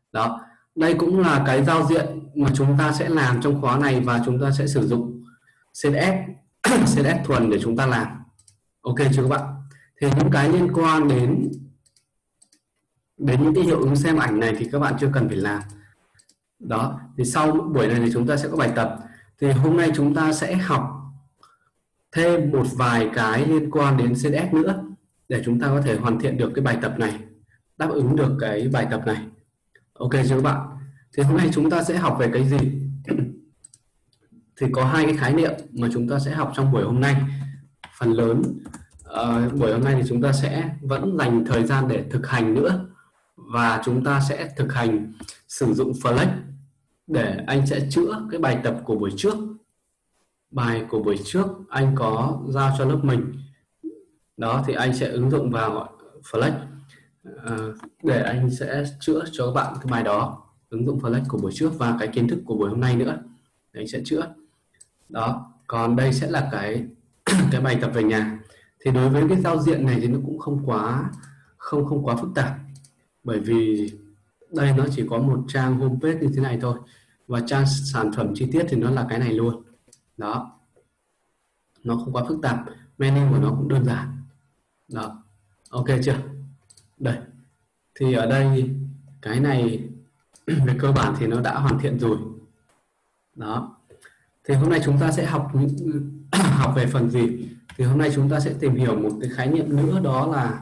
Đó, đây cũng là cái giao diện mà chúng ta sẽ làm trong khóa này, và chúng ta sẽ sử dụng CSS CSS thuần để chúng ta làm. Ok chưa các bạn? Thì những cái liên quan đến những cái hiệu ứng xem ảnh này thì các bạn chưa cần phải làm. Đó, thì sau buổi này thì chúng ta sẽ có bài tập. Thì hôm nay chúng ta sẽ học thêm một vài cái liên quan đến CSS nữa để chúng ta có thể hoàn thiện được cái bài tập này, đáp ứng được cái bài tập này. Ok chưa các bạn? Thì hôm nay chúng ta sẽ học về cái gì? Thì có hai cái khái niệm mà chúng ta sẽ học trong buổi hôm nay. Phần lớn buổi hôm nay thì chúng ta sẽ vẫn dành thời gian để thực hành nữa, và chúng ta sẽ thực hành sử dụng flex để anh sẽ chữa cái bài tập của buổi trước. Bài của buổi trước anh có giao cho lớp mình. Đó, thì anh sẽ ứng dụng vào flex để anh sẽ chữa cho các bạn cái bài đó, ứng dụng flex của buổi trước và cái kiến thức của buổi hôm nay nữa để anh sẽ chữa. Đó, còn đây sẽ là cái cái bài tập về nhà. Thì đối với cái giao diện này thì nó cũng không quá phức tạp, bởi vì đây nó chỉ có một trang homepage như thế này thôi, và trang sản phẩm chi tiết thì nó là cái này luôn. Đó, nó không quá phức tạp, menu của nó cũng đơn giản. Đó, ok chưa? Đây, thì ở đây cái này về cơ bản thì nó đã hoàn thiện rồi. Đó, thì hôm nay chúng ta sẽ học học về phần gì? Thì hôm nay chúng ta sẽ tìm hiểu một cái khái niệm nữa, đó là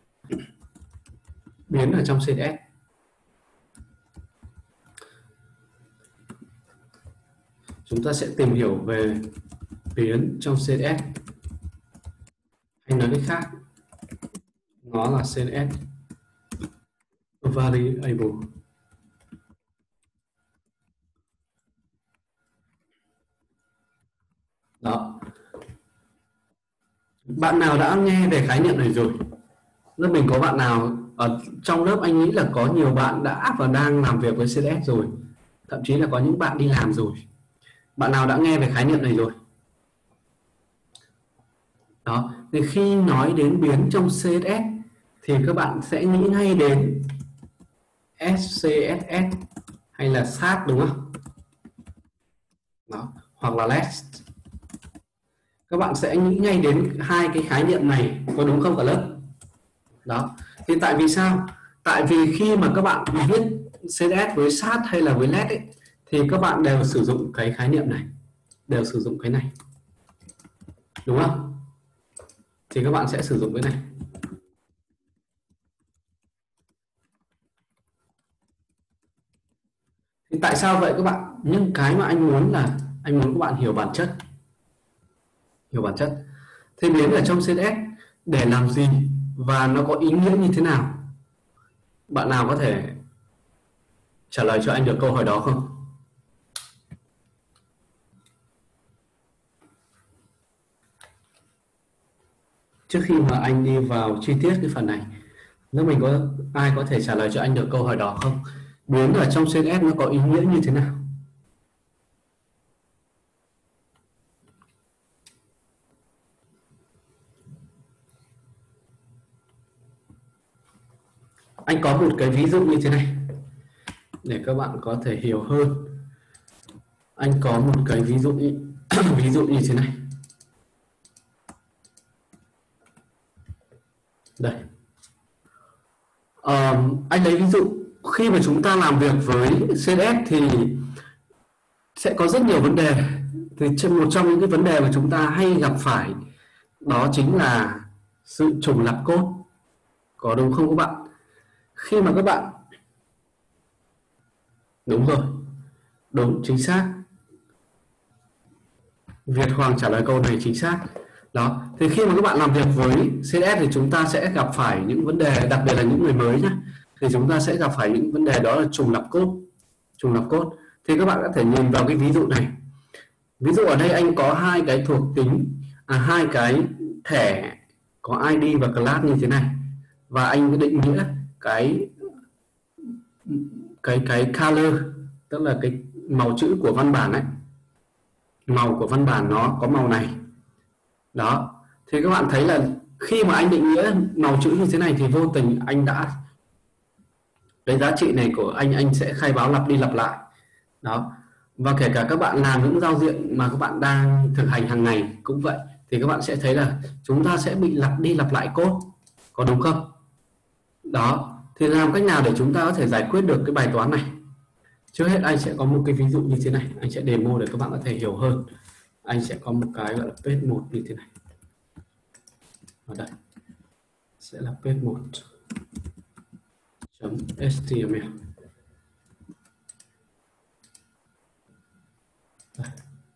biến ở trong CSS. Chúng ta sẽ tìm hiểu về biến trong CSS, hay nói cách khác nó là CSS variable. Đó, bạn nào đã nghe về khái niệm này rồi? Lớp mình có bạn nào ở trong lớp? Anh nghĩ là có nhiều bạn đã và đang làm việc với CSS rồi, thậm chí là có những bạn đi làm rồi. Bạn nào đã nghe về khái niệm này rồi? Đó, thì khi nói đến biến trong CSS thì các bạn sẽ nghĩ ngay đến SCSS hay là SAS, đúng không? Đó, hoặc là LESS. Các bạn sẽ nghĩ ngay đến hai cái khái niệm này, có đúng không cả lớp? Đó, thì tại vì sao? Tại vì khi mà các bạn viết CSS với SAS hay là với LESS ấy, thì các bạn đều sử dụng cái khái niệm này, đều sử dụng cái này, đúng không? Thì các bạn sẽ sử dụng cái này. Thì tại sao vậy các bạn? Nhưng cái mà anh muốn là anh muốn các bạn hiểu bản chất. Hiểu bản chất. Thế biến ở trong CSS để làm gì và nó có ý nghĩa như thế nào? Bạn nào có thể trả lời cho anh được câu hỏi đó không? Trước khi mà anh đi vào chi tiết cái phần này, nếu mình có ai có thể trả lời cho anh được câu hỏi đó không? Biến ở trong CSS nó có ý nghĩa như thế nào? Anh có một cái ví dụ như thế này để các bạn có thể hiểu hơn. Anh có một cái ví dụ ví dụ như thế này. Đây. Anh lấy ví dụ khi mà chúng ta làm việc với CSS thì sẽ có rất nhiều vấn đề. Thì một trong những cái vấn đề mà chúng ta hay gặp phải đó chính là sự trùng lặp code. Có đúng không các bạn? Khi mà các bạn, đúng rồi, đúng, chính xác, Việt Hoàng trả lời câu này chính xác. Đó, thì khi mà các bạn làm việc với CSS thì chúng ta sẽ gặp phải những vấn đề, đặc biệt là những người mới nhé, thì chúng ta sẽ gặp phải những vấn đề đó là trùng lặp code. Trùng lặp code thì các bạn có thể nhìn vào cái ví dụ này. Ví dụ ở đây anh có hai cái thuộc tính, hai cái thẻ có ID và class như thế này, và anh định nghĩa cái color, tức là cái màu chữ của văn bản ấy, màu của văn bản nó có màu này. Đó, thì các bạn thấy là khi mà anh định nghĩa màu chữ như thế này thì vô tình anh đã Cái giá trị này của anh sẽ khai báo lặp đi lặp lại. Đó. Và kể cả các bạn làm những giao diện mà các bạn đang thực hành hàng ngày cũng vậy, thì các bạn sẽ thấy là chúng ta sẽ bị lặp đi lặp lại code, có đúng không? Đó. Thì làm cách nào để chúng ta có thể giải quyết được cái bài toán này? Trước hết anh sẽ có một cái ví dụ như thế này, anh sẽ demo để các bạn có thể hiểu hơn. Anh sẽ có một cái gọi là page 1 như thế này. Ở đây sẽ là page 1 .html. Đây.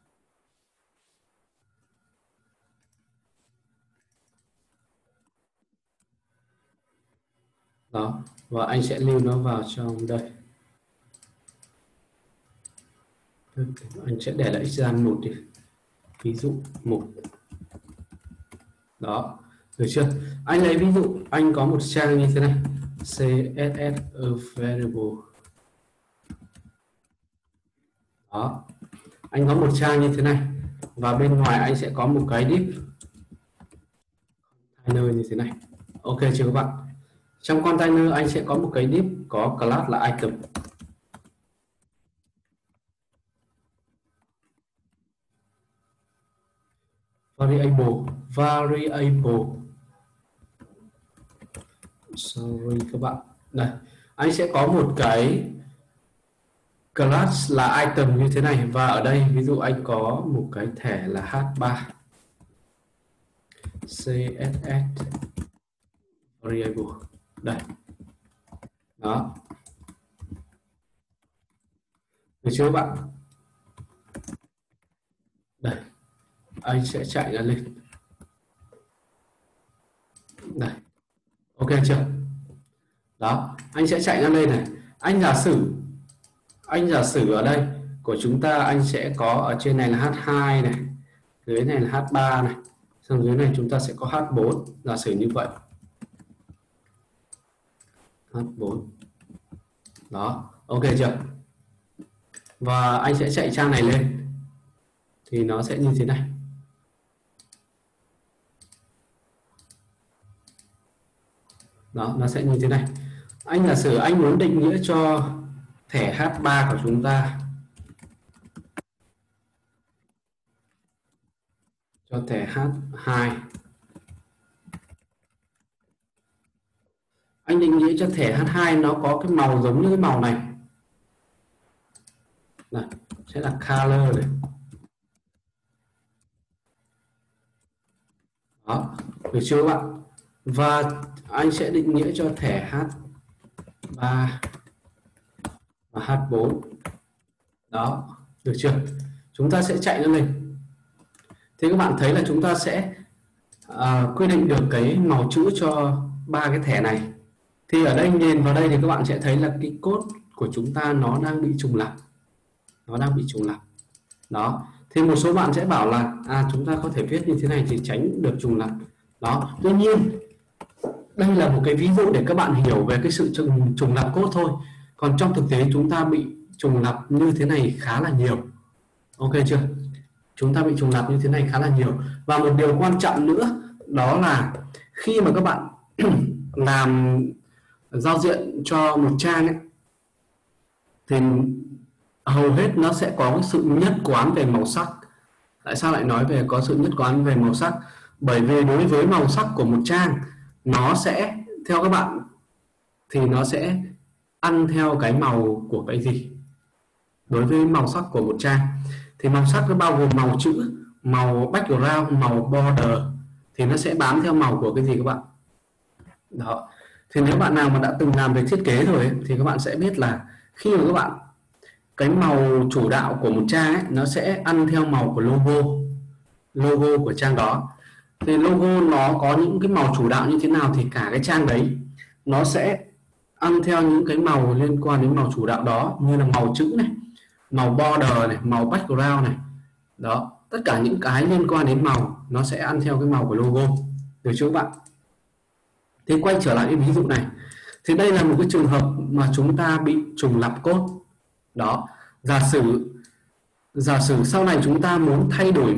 Đó, và anh sẽ lưu nó vào trong đây. Anh sẽ để lại example 1 đi. Ví dụ 1. Đó, được chưa? Anh lấy ví dụ, anh có một trang như thế này. CSS variable. Đó. Anh có một trang như thế này. Và bên ngoài anh sẽ có một cái div container như thế này. Ok chưa các bạn? Trong container anh sẽ có một cái div có class là item. Variable. Sorry các bạn. Đây, anh sẽ có một cái class là item như thế này, và ở đây ví dụ anh có một cái thẻ là h3 css variable. Đây. Đó. Được chưa các bạn? Đây. Anh sẽ chạy nó lên. Đây. Ok chưa? Đó, anh sẽ chạy nó lên này. Anh giả sử ở đây của chúng ta anh sẽ có ở trên này là H2 này, dưới này là H3 này, xong dưới này chúng ta sẽ có H4, giả sử như vậy. H4. Đó, ok chưa? Và anh sẽ chạy trang này lên thì nó sẽ như thế này. Đó, nó sẽ như thế này. Anh giả sử anh muốn định nghĩa cho thẻ H3 của chúng ta, cho thẻ H2, anh định nghĩa cho thẻ H2 nó có cái màu giống như cái màu này. Này, sẽ là color này. Đó, được chưa các bạn? Và anh sẽ định nghĩa cho thẻ H3 và H4. Đó, được chưa? Chúng ta sẽ chạy nó lên. Thì các bạn thấy là chúng ta sẽ quy định được cái màu chữ cho ba cái thẻ này. Thì ở đây nhìn vào đây thì các bạn sẽ thấy là cái code của chúng ta nó đang bị trùng lặp. Đó. Thì một số bạn sẽ bảo là chúng ta có thể viết như thế này thì tránh được trùng lặp. Đó. Tuy nhiên đây là một cái ví dụ để các bạn hiểu về cái sự trùng lặp code thôi. Còn trong thực tế chúng ta bị trùng lặp như thế này khá là nhiều. Ok chưa? Chúng ta bị trùng lặp như thế này khá là nhiều. Và một điều quan trọng nữa đó là khi mà các bạn làm giao diện cho một trang ấy, thì hầu hết nó sẽ có sự nhất quán về màu sắc. Tại sao lại nói về có sự nhất quán về màu sắc? Bởi vì đối với màu sắc của một trang, nó sẽ theo các bạn thì nó sẽ ăn theo cái màu của cái gì? Đối với màu sắc của một trang thì màu sắc nó bao gồm màu chữ, màu background, màu border, thì nó sẽ bám theo màu của cái gì các bạn? Đó. Thì nếu bạn nào mà đã từng làm về thiết kế rồi ấy, thì các bạn sẽ biết là khi mà các bạn cái màu chủ đạo của một trang ấy, nó sẽ ăn theo màu của logo của trang đó. Thì logo nó có những cái màu chủ đạo như thế nào thì cả cái trang đấy nó sẽ ăn theo những cái màu liên quan đến màu chủ đạo đó, như là màu chữ này, màu border này, màu background này. Đó, tất cả những cái liên quan đến màu nó sẽ ăn theo cái màu của logo. Được chưa các bạn? Thì quay trở lại cái ví dụ này, thì đây là một cái trường hợp mà chúng ta bị trùng lặp code. Đó, giả sử sau này chúng ta muốn thay đổi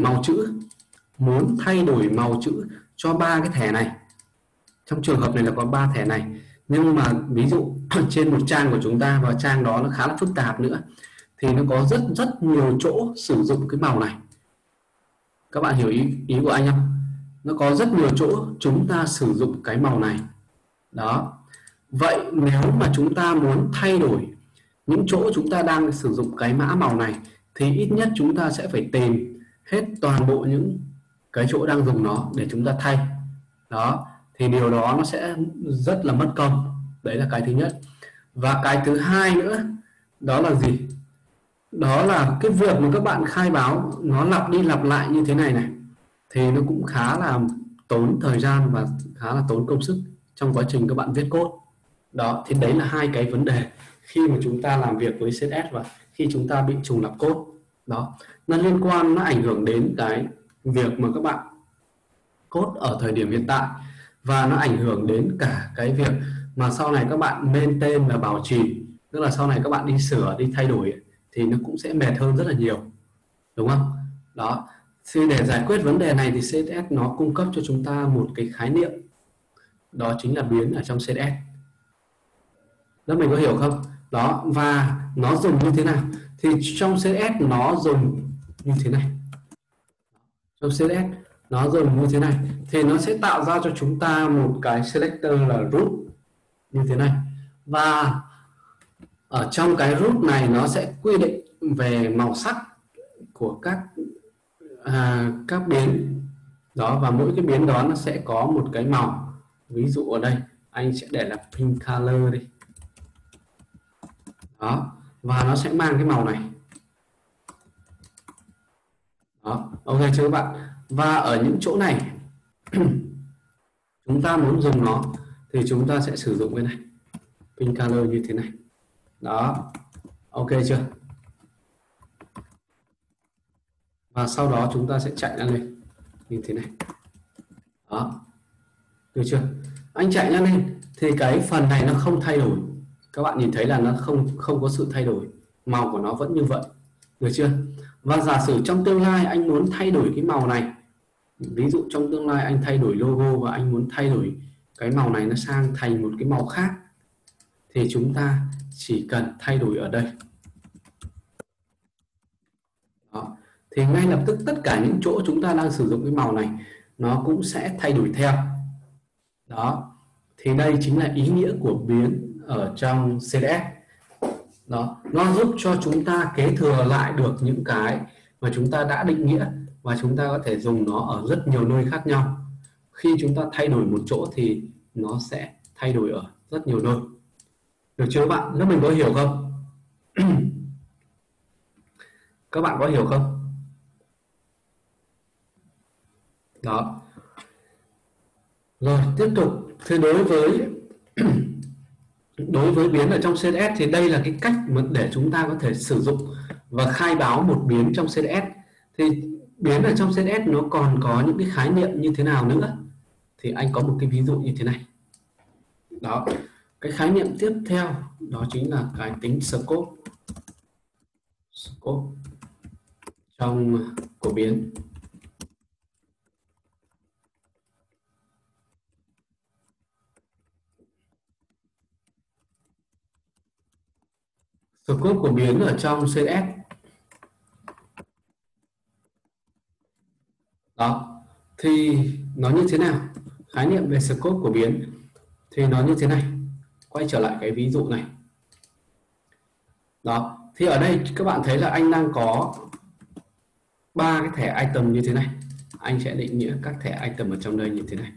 màu chữ cho ba cái thẻ này. Trong trường hợp này là có 3 thẻ này, Nhưng mà ví dụ trên một trang của chúng ta và trang đó nó khá là phức tạp nữa thì nó có rất nhiều chỗ sử dụng cái màu này. Các bạn hiểu ý của anh không? Nó có rất nhiều chỗ chúng ta sử dụng cái màu này. Đó. Vậy nếu mà chúng ta muốn thay đổi những chỗ chúng ta đang sử dụng cái mã màu này thì ít nhất chúng ta sẽ phải tìm hết toàn bộ những cái chỗ đang dùng nó để chúng ta thay. Đó. Thì điều đó nó sẽ rất là mất công. Đấy là cái thứ nhất. Và cái thứ hai nữa đó là gì? Đó là cái việc mà các bạn khai báo nó lặp đi lặp lại như thế này này thì nó cũng khá là tốn thời gian và khá là tốn công sức trong quá trình các bạn viết code. Đó, thì đấy là hai cái vấn đề khi mà chúng ta làm việc với CSS và khi chúng ta bị trùng lặp code. Đó, nó liên quan, nó ảnh hưởng đến cái việc mà các bạn code ở thời điểm hiện tại và nó ảnh hưởng đến cả cái việc mà sau này các bạn maintain và bảo trì, tức là sau này các bạn đi sửa, đi thay đổi thì nó cũng sẽ mệt hơn rất là nhiều, đúng không? Đó, thì để giải quyết vấn đề này thì CSS nó cung cấp cho chúng ta một cái khái niệm, đó chính là biến ở trong CSS. Đó, mình có hiểu không? Đó, và nó dùng như thế nào? Thì trong CSS nó dùng như thế này. Trong CSS nó dùng như thế này thì nó sẽ tạo ra cho chúng ta một cái selector là root như thế này, và ở trong cái root này nó sẽ quy định về màu sắc của các biến đó, và mỗi cái biến đó nó sẽ có một cái màu. Ví dụ ở đây anh sẽ để là pink color đi. Đó, và nó sẽ mang cái màu này. Đó, ok chưa các bạn? Và ở những chỗ này chúng ta muốn dùng nó thì chúng ta sẽ sử dụng cái này, pink color như thế này. Đó, ok chưa? Và sau đó chúng ta sẽ chạy nó lên như thế này. Đó, được chưa? Anh chạy nó lên thì cái phần này nó không thay đổi. Các bạn nhìn thấy là nó không có sự thay đổi, màu của nó vẫn như vậy, được chưa? Và giả sử trong tương lai anh muốn thay đổi cái màu này, ví dụ trong tương lai anh thay đổi logo và anh muốn thay đổi cái màu này nó sang thành một cái màu khác thì chúng ta chỉ cần thay đổi ở đây. Đó, thì ngay lập tức tất cả những chỗ chúng ta đang sử dụng cái màu này nó cũng sẽ thay đổi theo. Đó, thì đây chính là ý nghĩa của biến ở trong CSS. Đó, nó giúp cho chúng ta kế thừa lại được những cái mà chúng ta đã định nghĩa và chúng ta có thể dùng nó ở rất nhiều nơi khác nhau. Khi chúng ta thay đổi một chỗ thì nó sẽ thay đổi ở rất nhiều nơi. Được chưa các bạn? Lớp mình có hiểu không? Các bạn có hiểu không? Đó. Rồi, tiếp tục. Thế đối với biến ở trong CSS thì đây là cái cách để chúng ta có thể sử dụng và khai báo một biến trong CSS. Thì biến ở trong CSS nó còn có những cái khái niệm như thế nào nữa? Thì anh có một cái ví dụ như thế này. Đó, cái khái niệm tiếp theo đó chính là cái tính scope trong của biến. Scope của biến ở trong CSS. Đó, thì nó như thế nào? Khái niệm về scope của biến thì nó như thế này. Quay trở lại cái ví dụ này. Đó, thì ở đây các bạn thấy là anh đang có 3 cái thẻ item như thế này. Anh sẽ định nghĩa các thẻ item ở trong đây như thế này.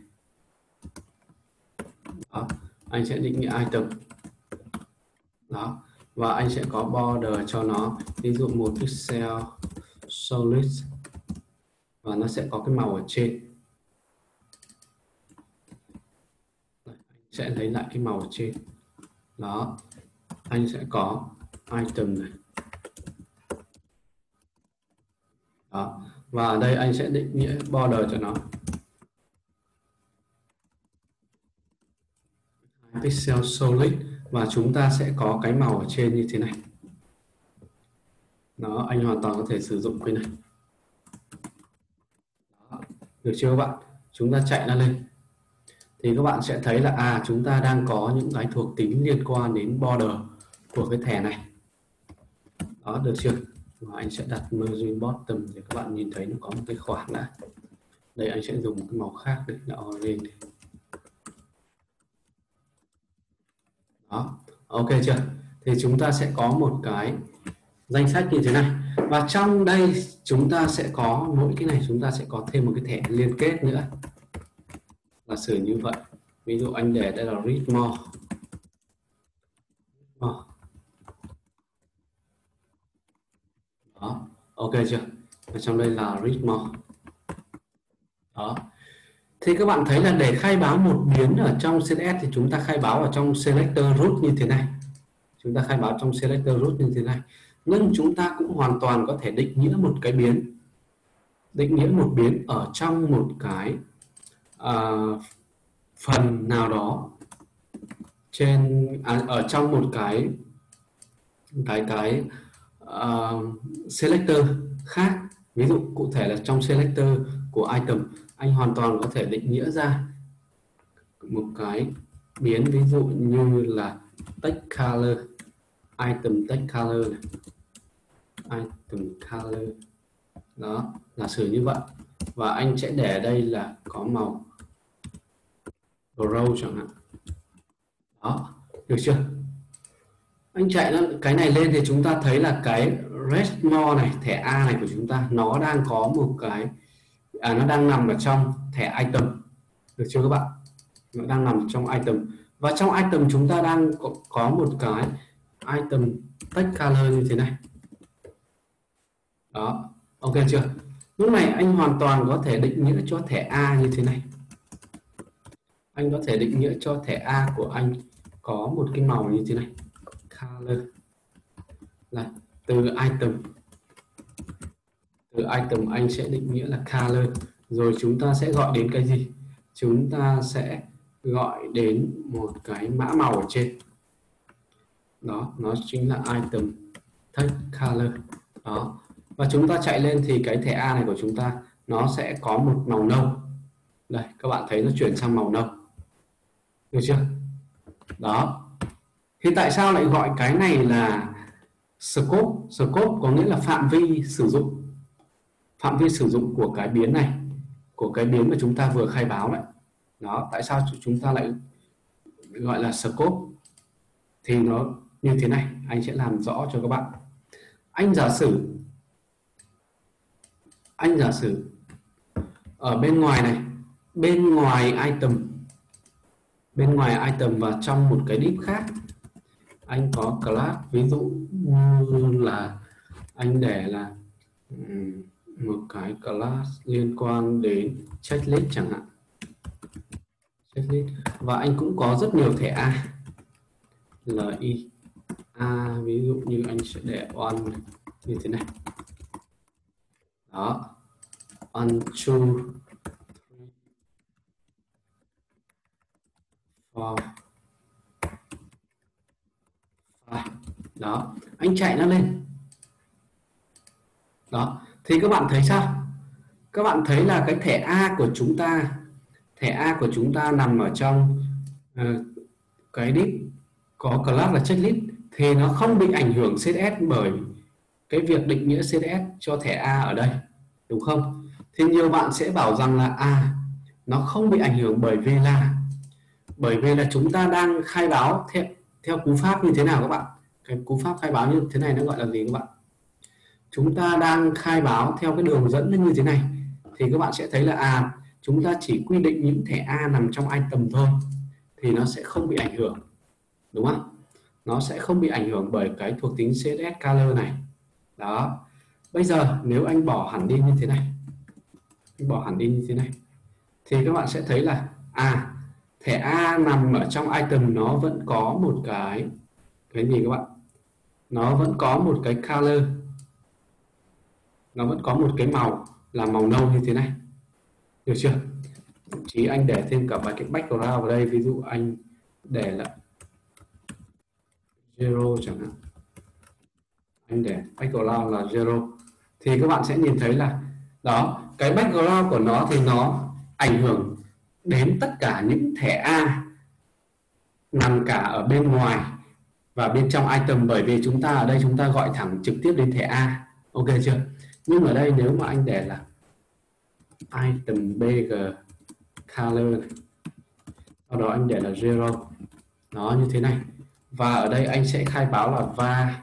Đó, anh sẽ định nghĩa item. Đó, và anh sẽ có border cho nó, ví dụ 1 pixel solid, và nó sẽ có cái màu ở trên. Anh sẽ lấy lại cái màu ở trên. Đó, anh sẽ có item này. Đó, và ở đây anh sẽ định nghĩa border cho nó pixel solid, và chúng ta sẽ có cái màu ở trên như thế này. Đó, anh hoàn toàn có thể sử dụng cái này. Đó, được chưa các bạn? Chúng ta chạy nó lên thì các bạn sẽ thấy là chúng ta đang có những cái thuộc tính liên quan đến border của cái thẻ này. Đó, được chưa? Và anh sẽ đặt margin bottom để các bạn nhìn thấy nó có một cái khoảng đã. Đây anh sẽ dùng một cái màu khác để đỏ lên. Đó, ok chưa? Thì chúng ta sẽ có một cái danh sách như thế này, và trong đây chúng ta sẽ có mỗi cái này, chúng ta sẽ có thêm một cái thẻ liên kết nữa. Giả sử như vậy, ví dụ anh để đây là read more. Đó, ok chưa? Ở trong đây là read more. Đó, thì các bạn thấy là để khai báo một biến ở trong CSS thì chúng ta khai báo ở trong selector root như thế này. Chúng ta khai báo trong selector root như thế này. Nhưng chúng ta cũng hoàn toàn có thể định nghĩa một cái biến. Định nghĩa một biến ở trong một cái phần nào đó trên ở trong một cái selector khác. Ví dụ cụ thể là trong selector của item, anh hoàn toàn có thể định nghĩa ra một cái biến, ví dụ như là text color, item text color này, item color. Đó, giả sử như vậy, và anh sẽ để đây là có màu brown chẳng hạn. Đó, được chưa? Anh chạy cái này lên thì chúng ta thấy là cái rest more này, thẻ A này của chúng ta, nó đang có một cái nó đang nằm ở trong thẻ item, được chưa các bạn? Nó đang nằm trong item, và trong item chúng ta đang có một cái item text color như thế này. Đó, ok chưa? Lúc này anh hoàn toàn có thể định nghĩa cho thẻ A như thế này. Anh có thể định nghĩa cho thẻ A của anh có một cái màu như thế này, color, là từ item anh sẽ định nghĩa là color, rồi chúng ta sẽ gọi đến cái gì? Chúng ta sẽ gọi đến một cái mã màu ở trên. Đó, nó chính là item text color. Đó, và chúng ta chạy lên thì cái thẻ A này của chúng ta nó sẽ có một màu nâu. Đây, các bạn thấy nó chuyển sang màu nâu, được chưa? Đó, thì tại sao lại gọi cái này là scope? Scope có nghĩa là phạm vi sử dụng, phạm vi sử dụng của cái biến này, của cái biến mà chúng ta vừa khai báo đấy. Đó, tại sao chúng ta lại gọi là scope? Thì nó như thế này, anh sẽ làm rõ cho các bạn. Anh giả sử ở bên ngoài này, bên ngoài item và trong một cái div khác, anh có class, ví dụ như là anh để là một cái class liên quan đến checklist chẳng hạn, checklist, và anh cũng có rất nhiều thẻ A, li A, ví dụ như anh sẽ để on như thế này. Đó, on two four five. Đó, anh chạy nó lên. Đó, thì các bạn thấy sao? Các bạn thấy là cái thẻ A của chúng ta nằm ở trong cái div có class là checklist, thì nó không bị ảnh hưởng CSS bởi cái việc định nghĩa CSS cho thẻ A ở đây, đúng không? Thì nhiều bạn sẽ bảo rằng là nó không bị ảnh hưởng bởi vì là chúng ta đang khai báo theo cú pháp như thế nào các bạn? Cái cú pháp khai báo như thế này nó gọi là gì các bạn? Chúng ta đang khai báo theo cái đường dẫn như thế này, thì các bạn sẽ thấy là chúng ta chỉ quy định những thẻ A nằm trong item thôi, thì nó sẽ không bị ảnh hưởng, đúng không? Nó sẽ không bị ảnh hưởng bởi cái thuộc tính CSS color này. Đó, bây giờ nếu anh bỏ hẳn đi như thế này, thì các bạn sẽ thấy là thẻ A nằm ở trong item nó vẫn có một cái gì các bạn? Nó vẫn có một cái color, nó vẫn có một cái màu là màu nâu như thế này, được chưa? Thậm chí anh để thêm cả vài cái background vào đây, ví dụ anh để là zero chẳng hạn, anh để background là zero, thì các bạn sẽ nhìn thấy là đó, cái background của nó thì nó ảnh hưởng đến tất cả những thẻ A nằm cả ở bên ngoài và bên trong item, bởi vì chúng ta ở đây chúng ta gọi thẳng trực tiếp đến thẻ A. Ok chưa? Nhưng ở đây nếu mà anh để là item bg color này, sau đó anh để là zero, nó như thế này, và ở đây anh sẽ khai báo là var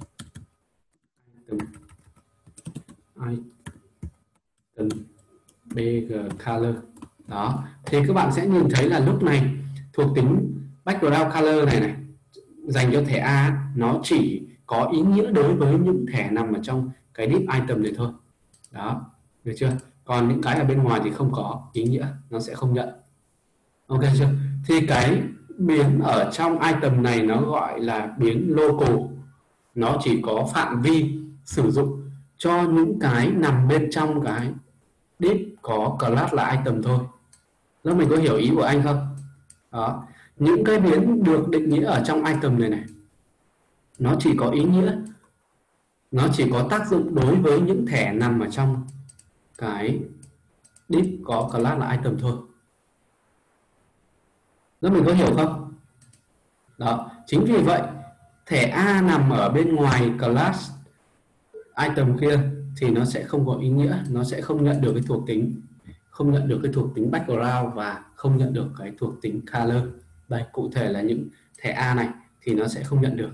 item bg color. Đó, thì các bạn sẽ nhìn thấy là lúc này thuộc tính background color này dành cho thẻ A nó chỉ có ý nghĩa đối với những thẻ nằm ở trong cái div item này thôi. Đó, được chưa? Còn những cái ở bên ngoài thì không có ý nghĩa, nó sẽ không nhận. Ok chưa? Thì cái biến ở trong item này nó gọi là biến local, nó chỉ có phạm vi sử dụng cho những cái nằm bên trong cái div có class là item thôi. Đó, mình có hiểu ý của anh không? Đó, những cái biến được định nghĩa ở trong item này nó chỉ có ý nghĩa, nó chỉ có tác dụng đối với những thẻ nằm ở trong cái div có class là item thôi. Đó, mình có hiểu không? Đó, chính vì vậy thẻ A nằm ở bên ngoài class item kia thì nó sẽ không có ý nghĩa, nó sẽ không nhận được cái thuộc tính, không nhận được cái thuộc tính background và không nhận được cái thuộc tính color. Đây, cụ thể là những thẻ A này thì nó sẽ không nhận được.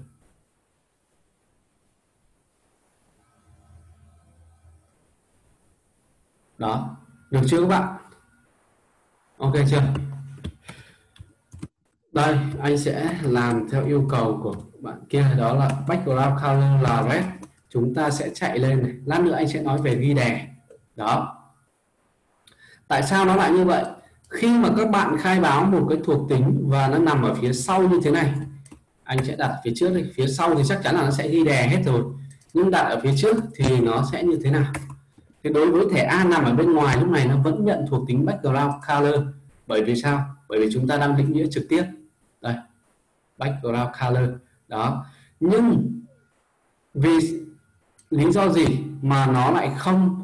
Đó, được chưa các bạn? Ok chưa? Đây, anh sẽ làm theo yêu cầu của bạn kia, đó là background color là red. Chúng ta sẽ chạy lên này, lát nữa anh sẽ nói về ghi đè. Đó, tại sao nó lại như vậy? Khi mà các bạn khai báo một cái thuộc tính và nó nằm ở phía sau như thế này, anh sẽ đặt phía trước đi, phía sau thì chắc chắn là nó sẽ ghi đè hết rồi, nhưng đặt ở phía trước thì nó sẽ như thế nào? Thì đối với thẻ A nằm ở bên ngoài lúc này nó vẫn nhận thuộc tính background color. Bởi vì sao? Bởi vì chúng ta đang định nghĩa trực tiếp. Đây, background color. Đó, nhưng vì lý do gì mà nó lại không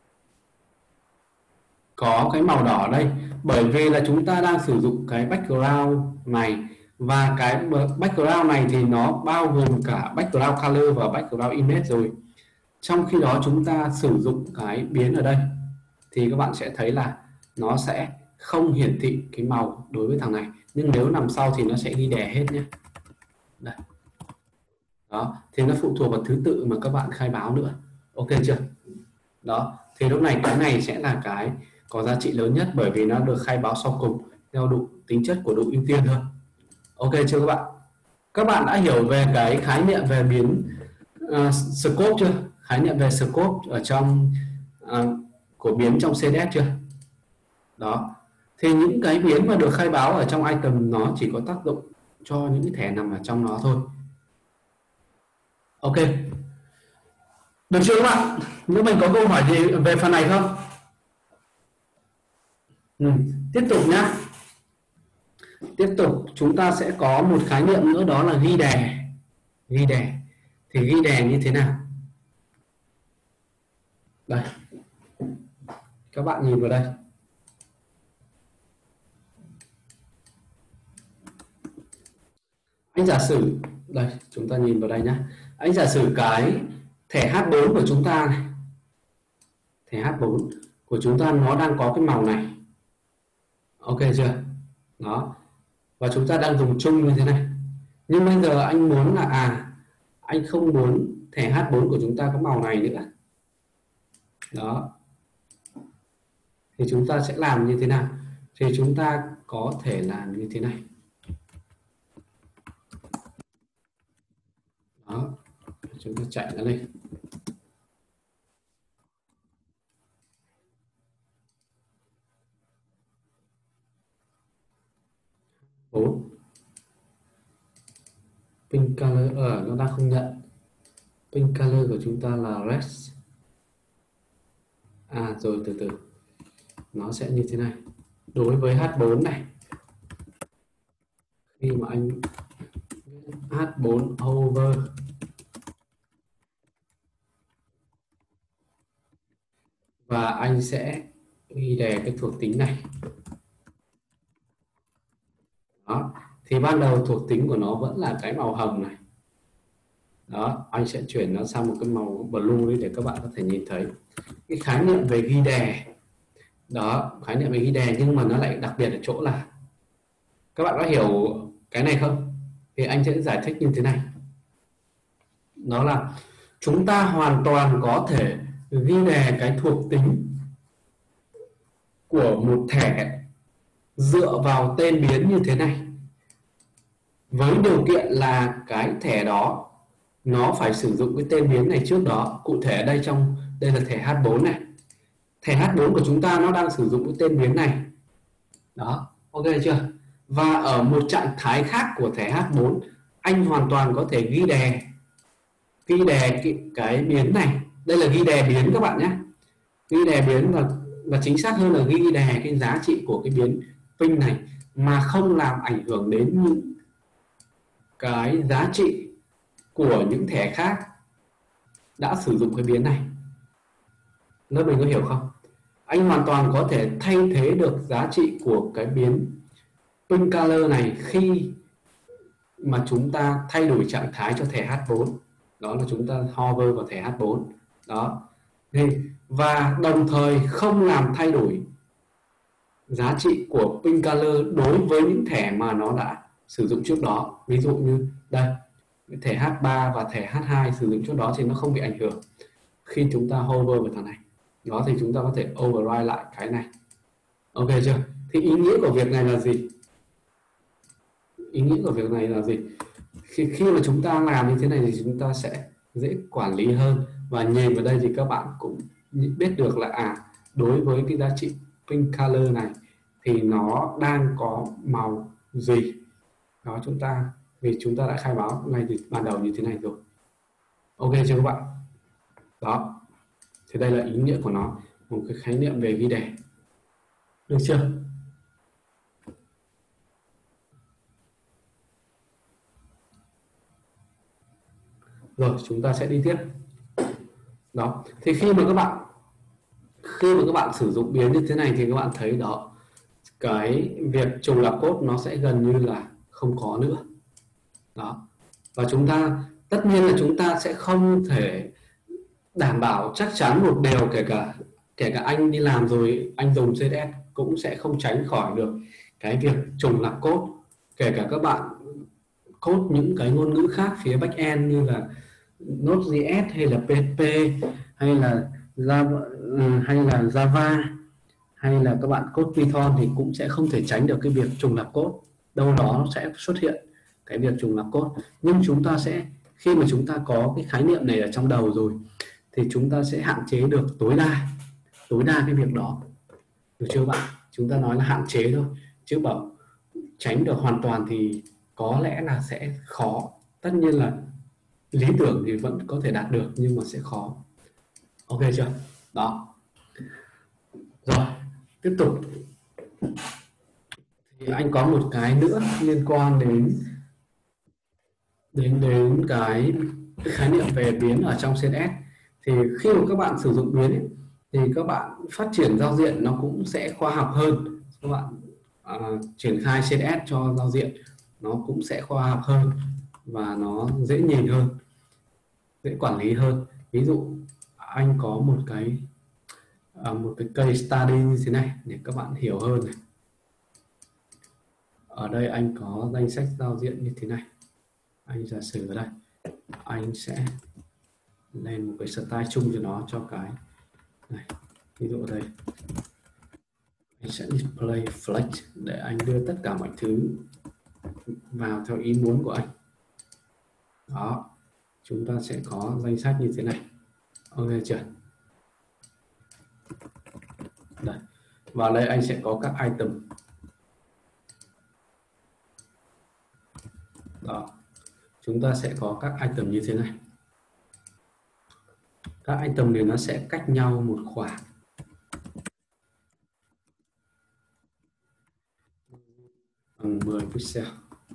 có cái màu đỏ ở đây? Bởi vì là chúng ta đang sử dụng cái background này, và cái background này thì nó bao gồm cả background color và background image rồi. Trong khi đó chúng ta sử dụng cái biến ở đây thì các bạn sẽ thấy là nó sẽ không hiển thị cái màu đối với thằng này, nhưng nếu nằm sau thì nó sẽ ghi đè hết nhé. Đây. Đó, thì nó phụ thuộc vào thứ tự mà các bạn khai báo nữa. Ok chưa? Đó, thì lúc này cái này sẽ là cái có giá trị lớn nhất, bởi vì nó được khai báo sau cùng theo độ tính chất của độ ưu tiên hơn. Ok chưa các bạn? Các bạn đã hiểu về cái khái niệm về biến scope chưa? Khái niệm về scope ở trong của biến trong CSS chưa? Đó, thì những cái biến mà được khai báo ở trong item nó chỉ có tác dụng cho những cái thẻ nằm ở trong nó thôi. Ok, được chưa các bạn? Nếu mình có câu hỏi gì về phần này không? Tiếp tục nhá. Tiếp tục chúng ta sẽ có một khái niệm nữa, đó là ghi đè. Ghi đè thì ghi đè như thế nào? Đây, các bạn nhìn vào đây. Anh giả sử đây, chúng ta nhìn vào đây nhé. Anh giả sử cái thẻ H4 của chúng ta này, thẻ H4 của chúng ta nó đang có cái màu này. Ok chưa? Đó, và chúng ta đang dùng chung như thế này. Nhưng bây giờ anh muốn là anh không muốn thẻ H4 của chúng ta có màu này nữa. Đó, thì chúng ta sẽ làm như thế nào? Thì chúng ta có thể làm như thế này. Đó, chúng ta chạy nó lên. Bốn pink color nó đang không nhận. Pink color của chúng ta là red. Rồi từ từ nó sẽ như thế này. Đối với H4 này, khi mà anh H4 over và anh sẽ ghi đề cái thuộc tính này. thì ban đầu thuộc tính của nó vẫn là cái màu hồng này. Đó, anh sẽ chuyển nó sang một cái màu blue để các bạn có thể nhìn thấy cái khái niệm về ghi đè. Đó, khái niệm về ghi đè, nhưng mà nó lại đặc biệt ở chỗ là các bạn có hiểu cái này không? Thì anh sẽ giải thích như thế này. Đó là chúng ta hoàn toàn có thể ghi đè cái thuộc tính của một thẻ dựa vào tên biến như thế này, với điều kiện là cái thẻ đó nó phải sử dụng cái tên biến này trước đó. Cụ thể ở đây là thẻ H4 này. Thẻ H4 của chúng ta nó đang sử dụng cái tên biến này. Đó, ok chưa? Và ở một trạng thái khác của thẻ H4, anh hoàn toàn có thể ghi đè cái biến này. Đây là ghi đè biến các bạn nhé. Ghi đè biến và chính xác hơn là ghi đè cái giá trị của cái biến ping này mà không làm ảnh hưởng đến những cái giá trị của những thẻ khác đã sử dụng cái biến này. Lớp mình có hiểu không? Anh hoàn toàn có thể thay thế được giá trị của cái biến ping color này khi mà chúng ta thay đổi trạng thái cho thẻ H4. Đó là chúng ta hover vào thẻ H4. Đó. Và đồng thời không làm thay đổi giá trị của ping color đối với những thẻ mà nó đã sử dụng trước đó. Ví dụ như đây, thẻ H3 và thẻ H2 sử dụng trước đó thì nó không bị ảnh hưởng khi chúng ta hover vào thằng này. Đó thì chúng ta có thể override lại cái này. Ok chưa? Thì ý nghĩa của việc này là gì? Ý nghĩa của việc này là gì? Khi mà chúng ta làm như thế này thì chúng ta sẽ dễ quản lý hơn, và nhìn vào đây thì các bạn cũng biết được là đối với cái giá trị ping color này thì nó đang có màu gì. Đó, vì chúng ta đã khai báo ngay từ ban đầu như thế này rồi. Ok chưa các bạn? Đó, thì đây là ý nghĩa của nó, một cái khái niệm về ghi đè. Được chưa? Rồi chúng ta sẽ đi tiếp. Đó, thì khi mà các bạn sử dụng biến như thế này thì các bạn thấy đó, cái việc trùng lặp code nó sẽ gần như là không có nữa. Đó, và tất nhiên là chúng ta sẽ không thể đảm bảo chắc chắn một điều, kể cả anh đi làm rồi anh dùng CSS cũng sẽ không tránh khỏi được cái việc trùng lặp code. Kể cả các bạn code những cái ngôn ngữ khác phía backend như là Node.js hay là PHP hay là Java hay là các bạn code Python thì cũng sẽ không thể tránh được cái việc trùng lặp code. Đâu đó nó sẽ xuất hiện cái việc trùng lặp code, nhưng khi mà chúng ta có cái khái niệm này ở trong đầu rồi thì chúng ta sẽ hạn chế được tối đa cái việc đó. Được chưa bạn? Chúng ta nói là hạn chế thôi, chứ bảo tránh được hoàn toàn thì có lẽ là sẽ khó. Tất nhiên là lý tưởng thì vẫn có thể đạt được nhưng mà sẽ khó. Ok chưa? Đó. Rồi, tiếp tục. Thì anh có một cái nữa liên quan đến cái khái niệm về biến ở trong CSS. Thì khi mà các bạn sử dụng biến ấy, thì các bạn phát triển giao diện nó cũng sẽ khoa học hơn. Các bạn triển khai CSS cho giao diện nó cũng sẽ khoa học hơn và nó dễ nhìn hơn, dễ quản lý hơn. Ví dụ anh có một cái case study như thế này để các bạn hiểu hơn này. Ở đây anh có danh sách giao diện như thế này. Anh giả sử ở đây anh sẽ lên một cái style chung cho nó, cho cái này. Ví dụ ở đây anh sẽ display flex để anh đưa tất cả mọi thứ vào theo ý muốn của anh. Đó, chúng ta sẽ có danh sách như thế này. Ok chưa? Đây. Vào đây anh sẽ có các item. Đó, chúng ta sẽ có các item như thế này. Các item này nó sẽ cách nhau một khoảng bằng 10 pixel.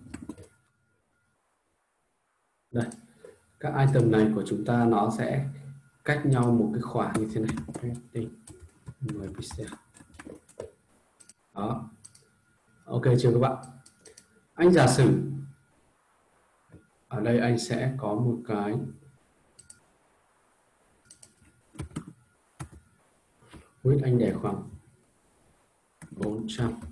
Đây, các item này của chúng ta nó sẽ cách nhau một cái khoảng như thế này, 10 pixel. Đó, ok chưa các bạn? Anh giả sử ở đây anh sẽ có một cái width, anh để khoảng 400.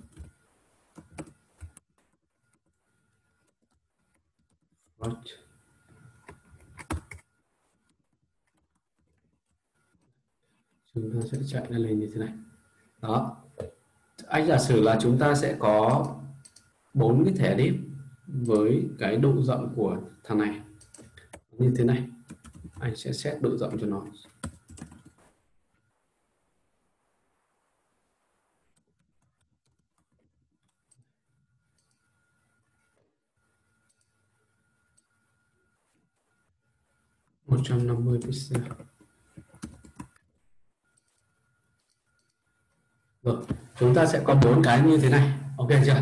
Chúng ta sẽ chạy nó lên như thế này. Đó, anh giả sử là chúng ta sẽ có 4 cái thẻ div với cái độ rộng của thằng này như thế này. Anh sẽ set độ rộng cho nó 150 pixel. Rồi, chúng ta sẽ có 4 cái như thế này. Ok chưa?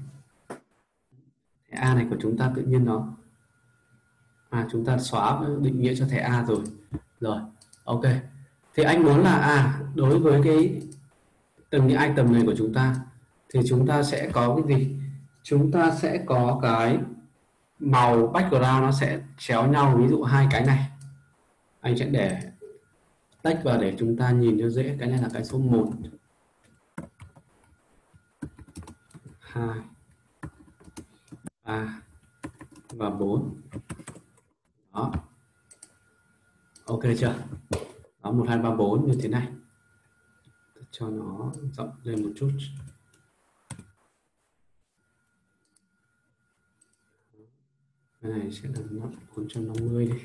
Thẻ A này của chúng ta tự nhiên nó chúng ta xóa định nghĩa cho thẻ A rồi. Rồi, ok. Thì anh muốn là đối với cái từng những item này của chúng ta thì chúng ta sẽ có cái gì? Chúng ta sẽ có cái màu background nó sẽ chéo nhau, ví dụ hai cái này. Anh sẽ để tách vào để chúng ta nhìn cho dễ. Cái này là cái số 1, 2, 3 và 4. Đó. Ok chưa? Đó, 1, 2, 3, 4 như thế này. Cho nó rộng lên một chút. Cái này sẽ là 450 đi.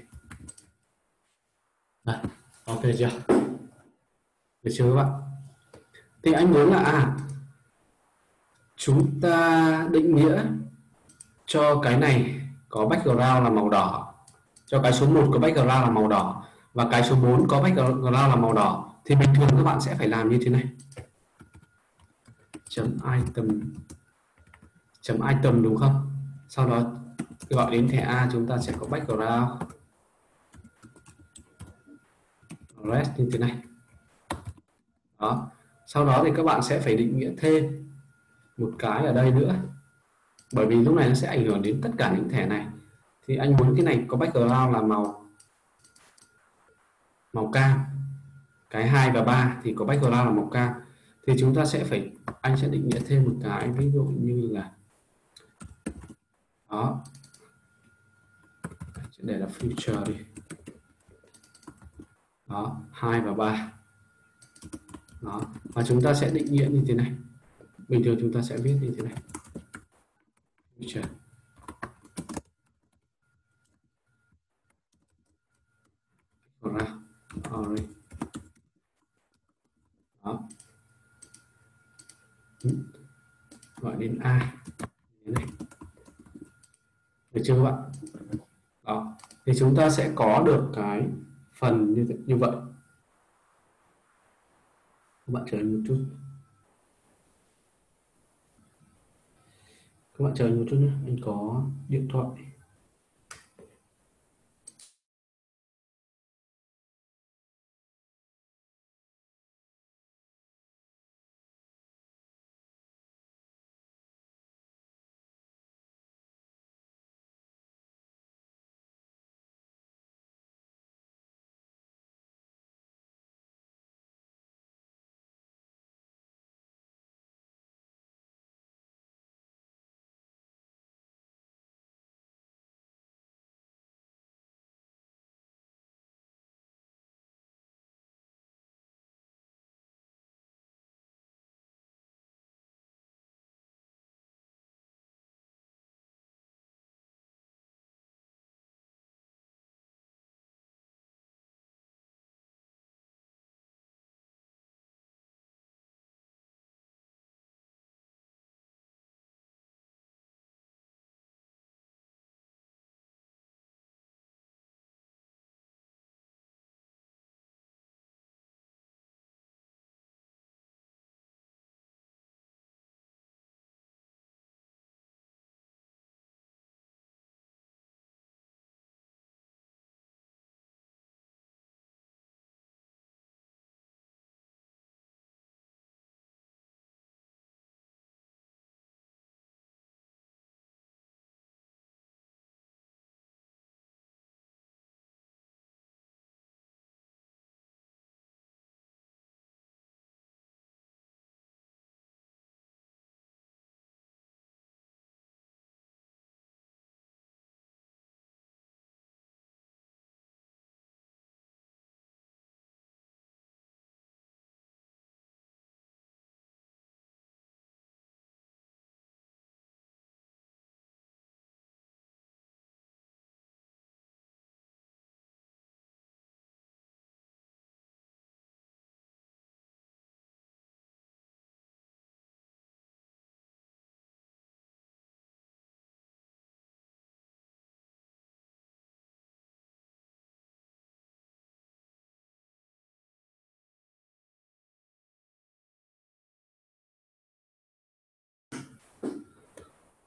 Đây, ok chưa? Được chưa các bạn? Thì anh muốn là chúng ta định nghĩa cho cái này có background là màu đỏ, cho cái số 1 có background là màu đỏ và cái số 4 có background là màu đỏ, thì bình thường các bạn sẽ phải làm như thế này. Chấm item đúng không? Sau đó gọi đến thẻ A, chúng ta sẽ có background red như thế này. Đó. Sau đó thì các bạn sẽ phải định nghĩa thêm một cái ở đây nữa, bởi vì lúc này nó sẽ ảnh hưởng đến tất cả những thẻ này. Thì anh muốn cái này có background là màu cam, cái 2 và 3 thì có background là màu cam, thì chúng ta sẽ phải, anh sẽ định nghĩa thêm một cái, ví dụ như là đó, sẽ để là future đi. Đó, 2 và 3. Đó, và chúng ta sẽ định nghĩa như thế này. Bình thường chúng ta sẽ viết như thế này. Future. Orange. Đó. Gọi đến A. Thế này. Được chưa các bạn? Đó. Thì chúng ta sẽ có được cái phần như vậy. Các bạn chờ một chút. Các bạn chờ một chút nhé. Anh có điện thoại.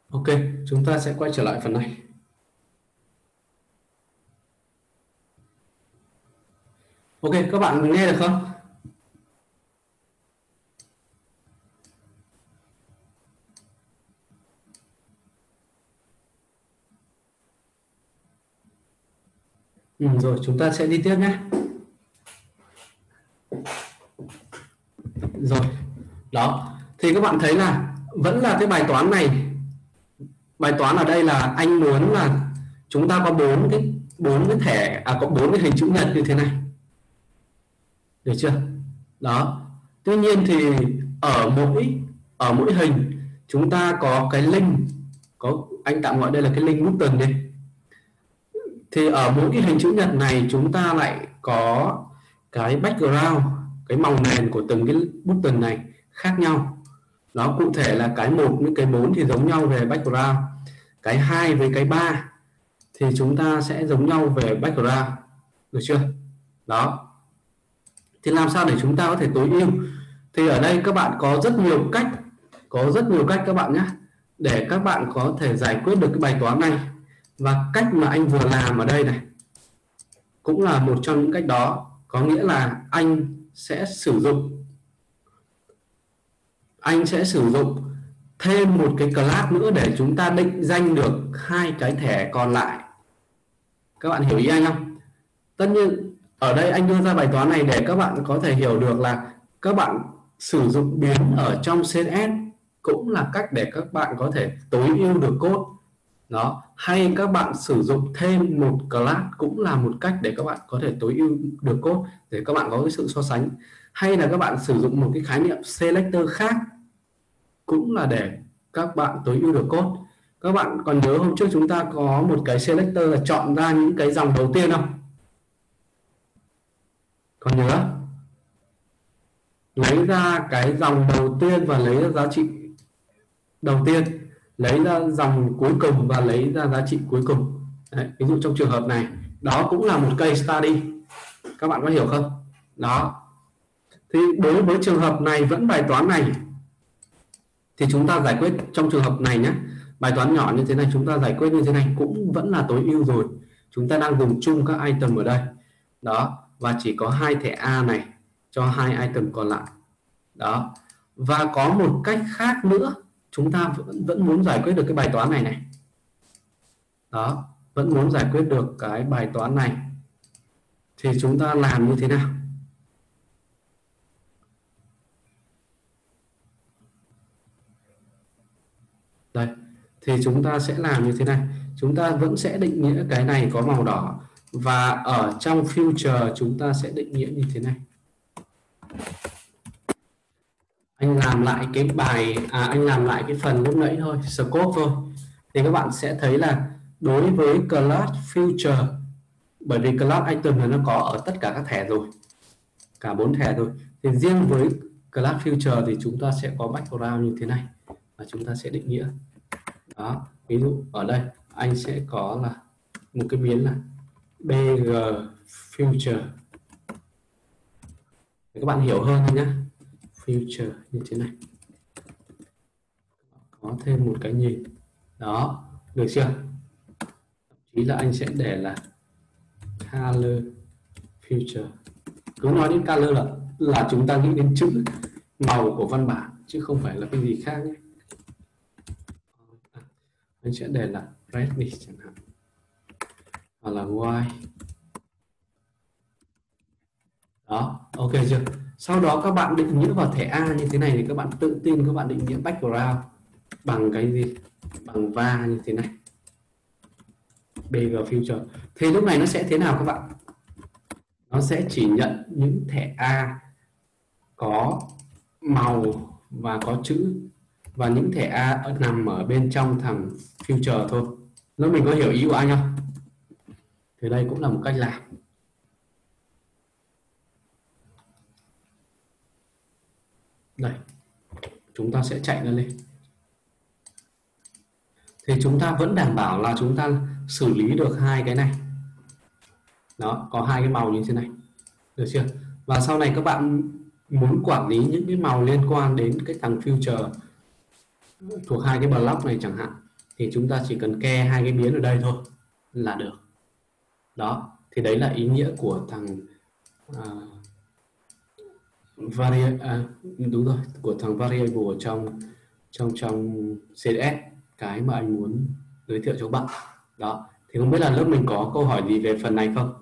Ok, chúng ta sẽ quay trở lại phần này. Ok, các bạn nghe được không? Rồi chúng ta sẽ đi tiếp nhé. Rồi, đó. Thì các bạn thấy là vẫn là cái bài toán này. Bài toán ở đây là anh muốn là chúng ta có bốn cái thẻ, có bốn cái hình chữ nhật như thế này, được chưa? Đó. Tuy nhiên thì ở mỗi hình chúng ta có cái link, anh tạm gọi đây là cái link button đi. Thì ở mỗi cái hình chữ nhật này chúng ta lại có cái background, cái màu nền của từng cái button này khác nhau. Đó, cụ thể là cái 1 với cái 4 thì giống nhau về background, cái 2 với cái 3 thì chúng ta sẽ giống nhau về background, được chưa? Đó. Thì làm sao để chúng ta có thể tối ưu? Thì ở đây các bạn có rất nhiều cách các bạn nhé, để các bạn có thể giải quyết được cái bài toán này. Và cách mà anh vừa làm ở đây này cũng là một trong những cách đó, có nghĩa là anh sẽ sử dụng thêm một cái class nữa để chúng ta định danh được hai cái thẻ còn lại. Các bạn hiểu ý anh không? Tất nhiên ở đây anh đưa ra bài toán này để các bạn có thể hiểu được là các bạn sử dụng biến ở trong CSS cũng là cách để các bạn có thể tối ưu được code. Đó, hay các bạn sử dụng thêm một class cũng là một cách để các bạn có thể tối ưu được code, để các bạn có cái sự so sánh. Hay là các bạn sử dụng một cái khái niệm selector khác cũng là để các bạn tối ưu được code. Các bạn còn nhớ hôm trước chúng ta có một cái selector là chọn ra những cái dòng đầu tiên không? Còn nhớ? Lấy ra cái dòng đầu tiên và lấy ra giá trị đầu tiên, lấy ra dòng cuối cùng và lấy ra giá trị cuối cùng. Đấy, ví dụ trong trường hợp này, đó cũng là một case study. Các bạn có hiểu không? Đó. Thì đối với trường hợp này, vẫn bài toán này thì chúng ta giải quyết trong trường hợp này nhé. Bài toán nhỏ như thế này chúng ta giải quyết như thế này cũng vẫn là tối ưu rồi. Chúng ta đang dùng chung các item ở đây. Đó, và chỉ có hai thẻ A này cho hai item còn lại. Đó. Và có một cách khác nữa, chúng ta vẫn muốn giải quyết được cái bài toán này này. Đó, vẫn muốn giải quyết được cái bài toán này thì chúng ta làm như thế nào? Đây, thì chúng ta sẽ làm như thế này. Chúng ta vẫn sẽ định nghĩa cái này có màu đỏ, và ở trong future chúng ta sẽ định nghĩa như thế này. Anh làm lại cái anh làm lại cái phần lúc nãy thôi, scope thôi. Thì các bạn sẽ thấy là đối với class future, bởi vì class item này nó có ở tất cả các thẻ rồi, cả 4 thẻ rồi, thì riêng với class future thì chúng ta sẽ có background như thế này và chúng ta sẽ định nghĩa. Đó, ví dụ ở đây anh sẽ có là một cái biến là bg future, để các bạn hiểu hơn nhé. Future như thế này, có thêm một cái nhìn. Đó, được chưa? Thậm chí là anh sẽ để là color future. Cứ nói đến color là chúng ta nghĩ đến chữ màu của văn bản chứ không phải là cái gì khác nhé. Anh sẽ để là red đi chẳng hạn, hoặc là white. Đó, ok chưa? Sau đó các bạn định nghĩa vào thẻ A như thế này thì các bạn tự tin các bạn định nghĩa background bằng cái gì? Bằng va như thế này, bg future. Thì lúc này nó sẽ thế nào các bạn? Nó sẽ chỉ nhận những thẻ A có màu và có chữ, và những thẻ A nằm ở bên trong thằng future thôi. Nếu mình có hiểu ý của anh không? Thì đây cũng là một cách làm. Đây, chúng ta sẽ chạy nó lên. Thì chúng ta vẫn đảm bảo là chúng ta xử lý được hai cái này. Đó, có hai cái màu như thế này, được chưa? Và sau này các bạn muốn quản lý những cái màu liên quan đến cái thằng future thuộc hai cái block này chẳng hạn, thì chúng ta chỉ cần ke hai cái biến ở đây thôi là được. Đó, thì đấy là ý nghĩa của thằng đúng rồi, của thằng variable trong CSS, cái mà anh muốn giới thiệu cho các bạn. Đó, thì không biết là lớp mình có câu hỏi gì về phần này không?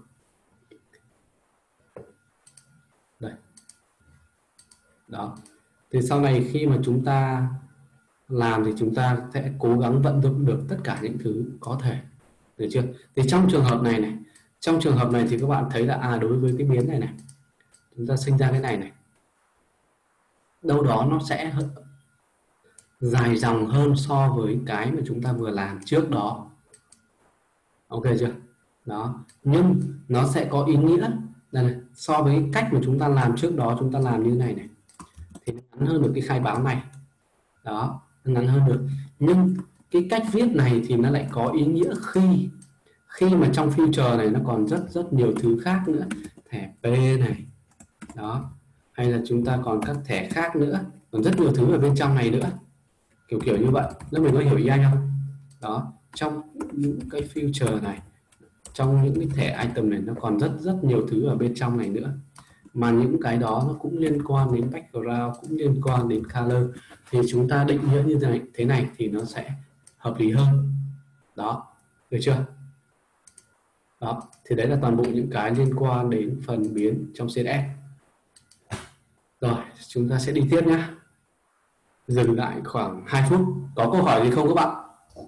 Đây. Đó, thì sau này khi mà chúng ta làm thì chúng ta sẽ cố gắng vận dụng được tất cả những thứ có thể, được chưa? Thì trong trường hợp này thì các bạn thấy là đối với cái biến này chúng ta sinh ra cái này đâu đó nó sẽ dài dòng hơn so với cái mà chúng ta vừa làm trước đó, ok chưa? Đó, nhưng nó sẽ có ý nghĩa này, so với cách mà chúng ta làm trước đó, chúng ta làm như này thì ngắn hơn được cái khai báo này. Đó, ngắn hơn được, nhưng cái cách viết này thì nó lại có ý nghĩa khi mà trong future này nó còn rất nhiều thứ khác nữa, thẻ P này, đó, hay là chúng ta còn các thẻ khác nữa, còn rất nhiều thứ ở bên trong này nữa, kiểu như vậy. Nếu mình có hiểu ý anh không? Đó, trong những cái future này, trong những cái thẻ item này nó còn rất nhiều thứ ở bên trong này nữa, mà những cái đó nó cũng liên quan đến background, cũng liên quan đến color, thì chúng ta định nghĩa như thế này thì nó sẽ hợp lý hơn. Đó, được chưa? Đó, thì đấy là toàn bộ những cái liên quan đến phần biến trong CSS. Rồi, chúng ta sẽ đi tiếp nhé. Dừng lại khoảng 2 phút. Có câu hỏi gì không các bạn?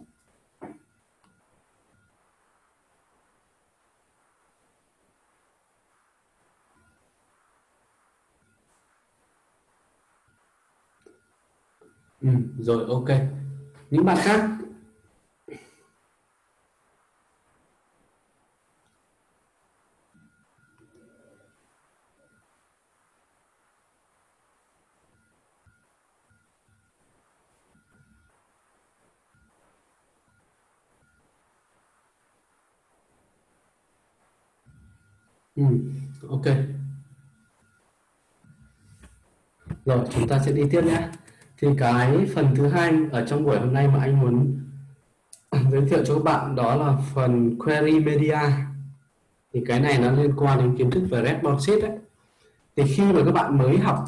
Rồi, ok. Những bạn khác? Ok. Rồi, chúng ta sẽ đi tiếp nhé. Thì cái phần thứ hai ở trong buổi hôm nay mà anh muốn giới thiệu cho các bạn đó là phần query media. Thì cái này nó liên quan đến kiến thức về responsive đấy. Thì khi mà các bạn mới học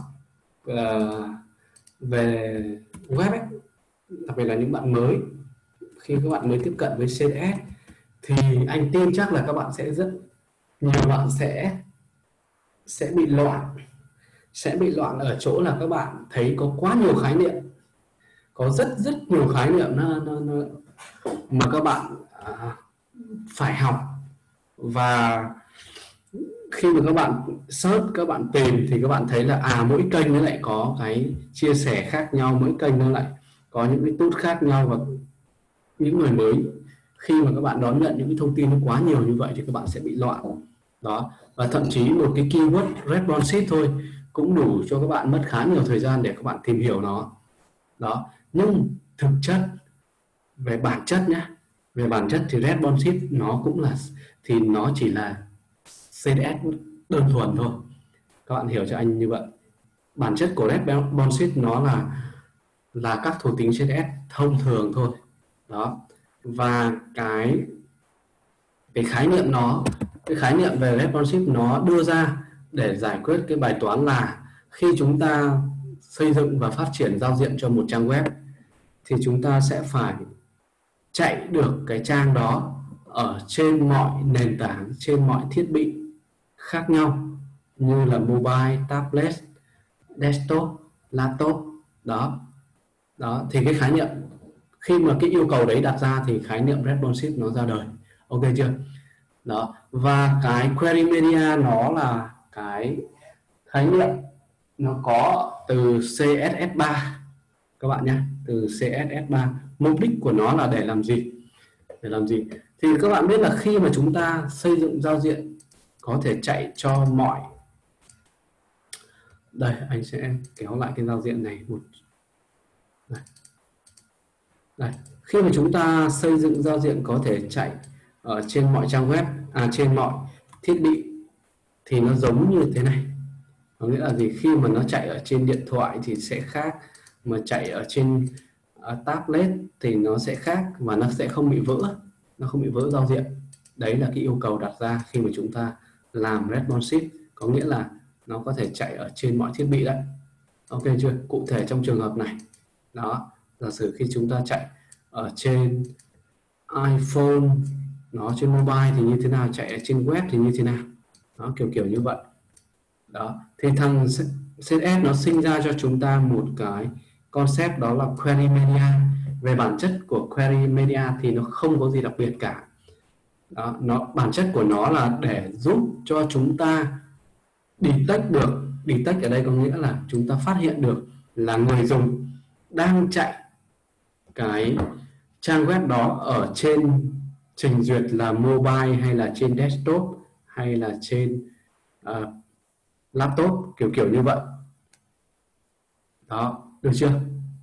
về web ấy, đặc biệt là những bạn mới, khi các bạn mới tiếp cận với CSS thì anh tin chắc là các bạn sẽ rất nhiều bạn sẽ bị loạn ở chỗ là các bạn thấy có quá nhiều khái niệm, có rất nhiều khái niệm mà các bạn phải học. Và khi mà các bạn search, các bạn tìm thì các bạn thấy là mỗi kênh nó lại có cái chia sẻ khác nhau, mỗi kênh nó lại có những cái tool khác nhau, và những người mới khi mà các bạn đón nhận những cái thông tin nó quá nhiều như vậy thì các bạn sẽ bị loạn. Đó, và thậm chí một cái keyword responsive thôi cũng đủ cho các bạn mất khá nhiều thời gian để các bạn tìm hiểu nó. Đó, nhưng thực chất về bản chất nhé, về bản chất thì responsive nó cũng là, thì nó chỉ là CSS đơn thuần thôi, các bạn hiểu cho anh như vậy. Bản chất của responsive nó là các thuộc tính CSS thông thường thôi. Đó, và cái khái niệm cái khái niệm về responsive nó đưa ra để giải quyết cái bài toán là khi chúng ta xây dựng và phát triển giao diện cho một trang web thì chúng ta sẽ phải chạy được cái trang đó ở trên mọi nền tảng, trên mọi thiết bị khác nhau như là mobile, tablet, desktop, laptop. Đó, thì cái khái niệm, khi mà cái yêu cầu đấy đặt ra thì khái niệm responsive nó ra đời, ok chưa? Đó, và cái query media nó là cái khái niệm nó có từ CSS3 các bạn nhé, từ CSS3. Mục đích của nó là để làm gì? Thì các bạn biết là khi mà chúng ta xây dựng giao diện có thể chạy cho mọi, đây anh sẽ kéo lại cái giao diện này một đây. Khi mà chúng ta xây dựng giao diện có thể chạy ở trên mọi trang web, trên mọi thiết bị thì nó giống như thế này. Có nghĩa là gì? Khi mà nó chạy ở trên điện thoại thì sẽ khác, mà chạy ở trên tablet thì nó sẽ khác và nó sẽ không bị vỡ, nó không bị vỡ giao diện. Đấy là cái yêu cầu đặt ra khi mà chúng ta làm responsive, có nghĩa là nó có thể chạy ở trên mọi thiết bị đấy. Ok chưa? Cụ thể trong trường hợp này đó, giả sử khi chúng ta chạy ở trên iPhone, nó trên mobile thì như thế nào, chạy ở trên web thì như thế nào đó, kiểu như vậy đó. Thì thằng CSS nó sinh ra cho chúng ta một cái concept, đó là query media. Về bản chất của query media thì nó không có gì đặc biệt cả đó, bản chất của nó là để giúp cho chúng ta detect được. Detect ở đây có nghĩa là chúng ta phát hiện được là người dùng đang chạy cái trang web đó ở trên trình duyệt là mobile hay là trên desktop hay là trên laptop, kiểu như vậy đó. Được chưa?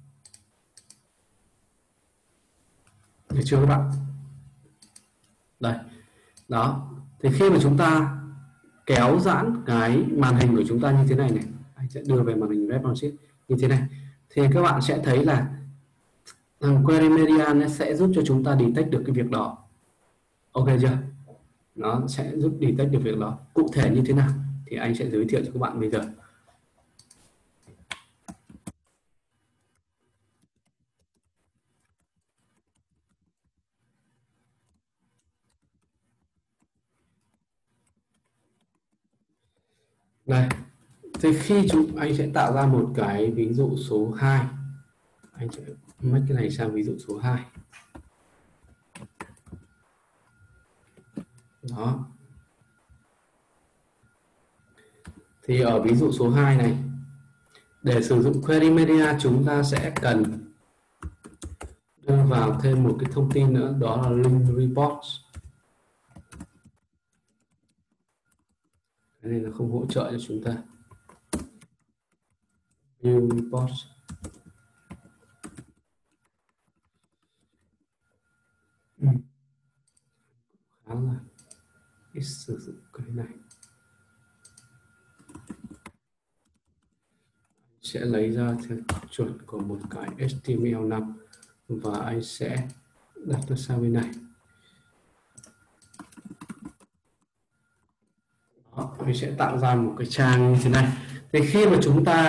Được chưa các bạn? Đây đó, thì khi mà chúng ta kéo giãn cái màn hình của chúng ta như thế này này, anh sẽ đưa về màn hình responsive như thế này, thì các bạn sẽ thấy là thằng query media nó sẽ giúp cho chúng ta detect được cái việc đó. Ok chưa? Nó sẽ giúp detect được việc đó. Cụ thể như thế nào thì anh sẽ giới thiệu cho các bạn bây giờ. Đây, thì khi anh sẽ tạo ra một cái ví dụ số 2. Anh sẽ mất cái này sang ví dụ số 2. Đó. Thì ở ví dụ số 2 này, để sử dụng query media chúng ta sẽ cần đưa vào thêm một cái thông tin nữa, đó là link report. Cái này nó không hỗ trợ cho chúng ta. New report. Khá là ít sử dụng cái này. Sẽ lấy ra theo chuẩn của một cái HTML5 và anh sẽ đặt nó sang bên này. Đó, anh sẽ tạo ra một cái trang như thế này. Thì khi mà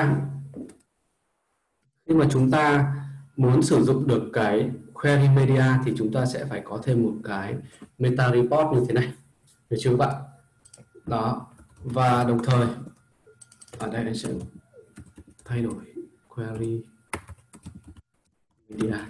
chúng ta muốn sử dụng được cái query media thì chúng ta sẽ phải có thêm một cái meta report như thế này, được chưa các bạn? Đó, và đồng thời ở đây anh sẽ thay đổi query media.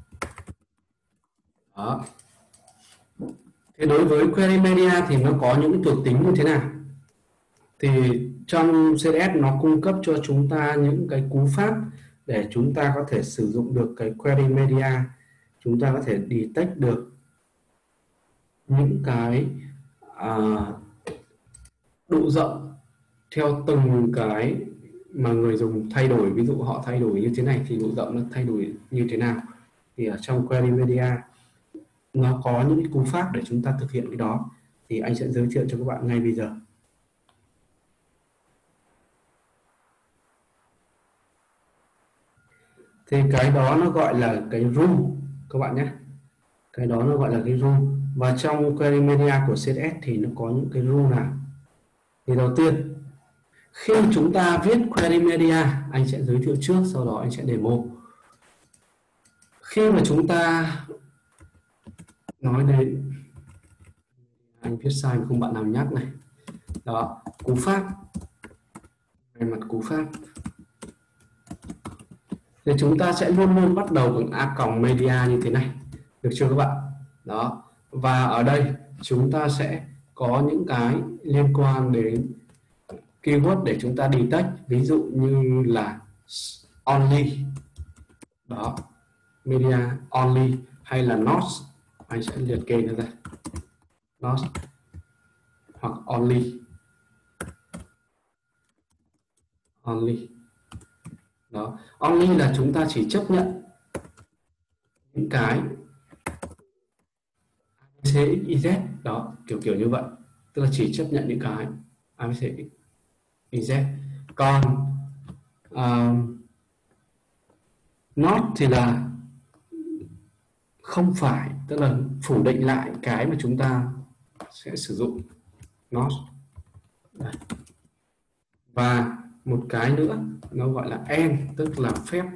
Đó. Thế đối với query media thì nó có những thuộc tính như thế nào? Thì trong CSS nó cung cấp cho chúng ta những cái cú pháp để chúng ta có thể sử dụng được cái query media. Chúng ta có thể detect được những cái độ rộng theo từng cái mà người dùng thay đổi. Ví dụ họ thay đổi như thế này thì độ rộng nó thay đổi như thế nào. Thì ở trong query media nó có những cái cú pháp để chúng ta thực hiện cái đó, thì anh sẽ giới thiệu cho các bạn ngay bây giờ. Thì cái đó nó gọi là cái rule các bạn nhé. Cái đó nó gọi là cái rule. Và trong query media của CSS thì nó có những cái rule nào? Thì đầu tiên, khi chúng ta viết query media, anh sẽ giới thiệu trước, sau đó anh sẽ demo. Khi mà chúng ta nói đến, anh viết sai mà không bạn nào nhắc này. Đó, cú pháp. Về mặt cú pháp thì chúng ta sẽ luôn luôn bắt đầu bằng a còng media như thế này, được chưa các bạn? Đó, và ở đây chúng ta sẽ có những cái liên quan đến keyword để chúng ta detect, ví dụ như là only, đó, media only, hay là not, anh sẽ liệt kê nó ra, not hoặc only. Đó, only là chúng ta chỉ chấp nhận những cái ABC YZ đó, kiểu như vậy, tức là chỉ chấp nhận những cái ABC YZ. Còn not thì là không phải, tức là phủ định lại cái mà chúng ta sẽ sử dụng not. Đây. Và một cái nữa nó gọi là and, tức là phép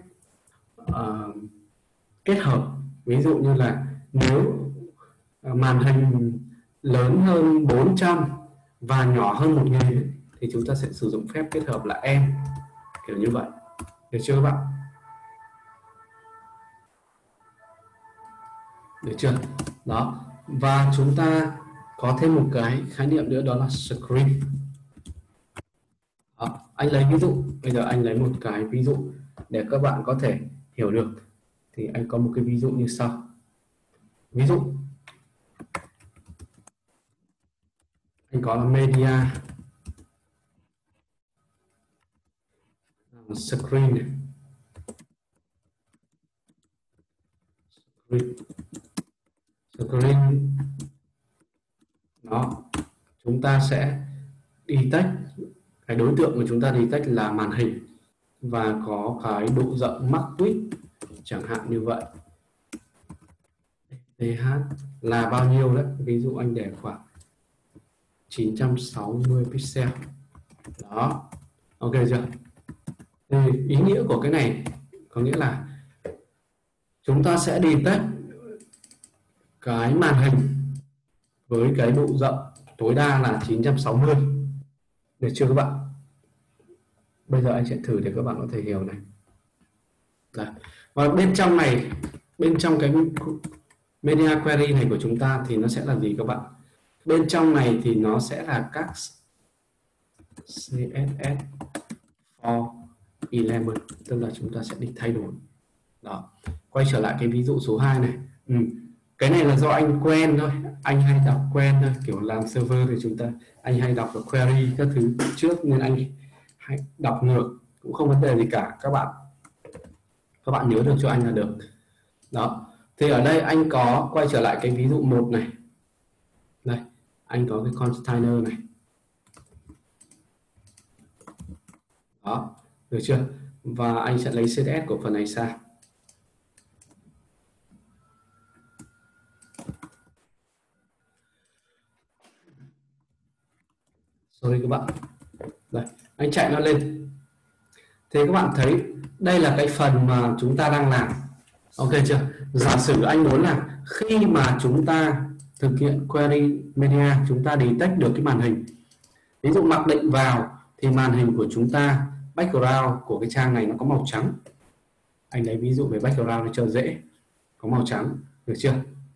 kết hợp. Ví dụ như là nếu màn hình lớn hơn 400 và nhỏ hơn 1000 thì chúng ta sẽ sử dụng phép kết hợp là and, kiểu như vậy. Được chưa các bạn? Được chưa? Đó. Và chúng ta có thêm một cái khái niệm nữa, đó là screen. Đó. Anh lấy ví dụ, bây giờ anh lấy một cái ví dụ để các bạn có thể hiểu được. Thì anh có một cái ví dụ như sau. Ví dụ anh có là media screen này. Screen đó, chúng ta sẽ detect, cái đối tượng mà chúng ta detect là màn hình và có cái độ rộng max width chẳng hạn như vậy. TH là bao nhiêu đấy? Ví dụ anh để khoảng 960 pixel. Đó. Ok chưa? Thì ý nghĩa của cái này có nghĩa là chúng ta sẽ detect cái màn hình với cái độ rộng tối đa là 960. Được chưa các bạn? Bây giờ anh sẽ thử để các bạn có thể hiểu này. Đấy. Và bên trong này, bên trong cái media query này của chúng ta thì nó sẽ là gì các bạn? Bên trong này thì nó sẽ là các CSS for element, tức là chúng ta sẽ đi thay đổi. Đó. Quay trở lại cái ví dụ số 2 này. Cái này là do anh quen thôi, anh hay đọc quen thôi, kiểu làm server thì chúng ta anh hay đọc được query các thứ trước nên anh hay đọc ngược, cũng không vấn đề gì cả. Các bạn nhớ được cho anh là được. Đó. Thì ở đây anh có quay trở lại cái ví dụ 1 này. Đây, anh có cái container này. Đó, được chưa? Và anh sẽ lấy CSS của phần này ra. Sorry các bạn. Đây, anh chạy nó lên. Thì các bạn thấy đây là cái phần mà chúng ta đang làm. Ok chưa? Giả sử anh muốn là khi mà chúng ta thực hiện query media, chúng ta detect được cái màn hình. Ví dụ mặc định vào thì màn hình của chúng ta, background của cái trang này nó có màu trắng. Anh lấy ví dụ về background để cho dễ. Có màu trắng, được chưa?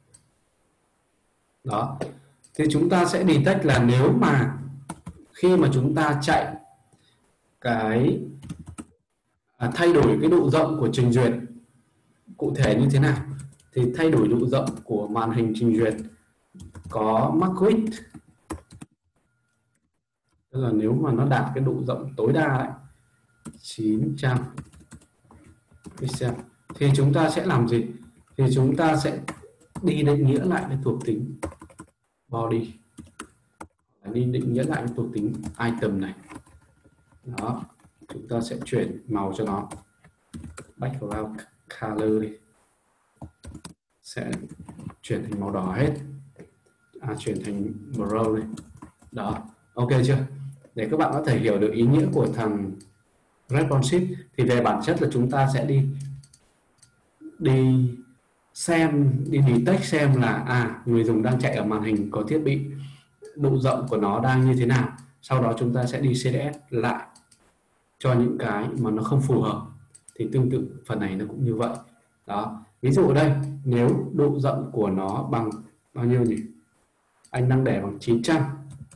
Đó. Thì chúng ta sẽ detect là nếu mà khi mà chúng ta chạy cái thay đổi cái độ rộng của trình duyệt cụ thể như thế nào, thì thay đổi độ rộng của màn hình trình duyệt có max width, tức là nếu mà nó đạt cái độ rộng tối đa ấy, 900 pixel thì chúng ta sẽ làm gì? Thì chúng ta sẽ đi định nghĩa lại cái thuộc tính body, đi định nghĩa lại cái thuộc tính item này. Đó, chúng ta sẽ chuyển màu cho nó, background color đi, sẽ chuyển thành màu đỏ hết, chuyển thành brown này. Đó, ok chưa? Để các bạn có thể hiểu được ý nghĩa của thằng responsive thì về bản chất là chúng ta sẽ đi xem, đi detect xem là người dùng đang chạy ở màn hình có thiết bị, độ rộng của nó đang như thế nào. Sau đó chúng ta sẽ đi CSS lại cho những cái mà nó không phù hợp. Thì tương tự phần này nó cũng như vậy. Đó, ví dụ ở đây nếu độ rộng của nó bằng bao nhiêu nhỉ? Anh đang để bằng 900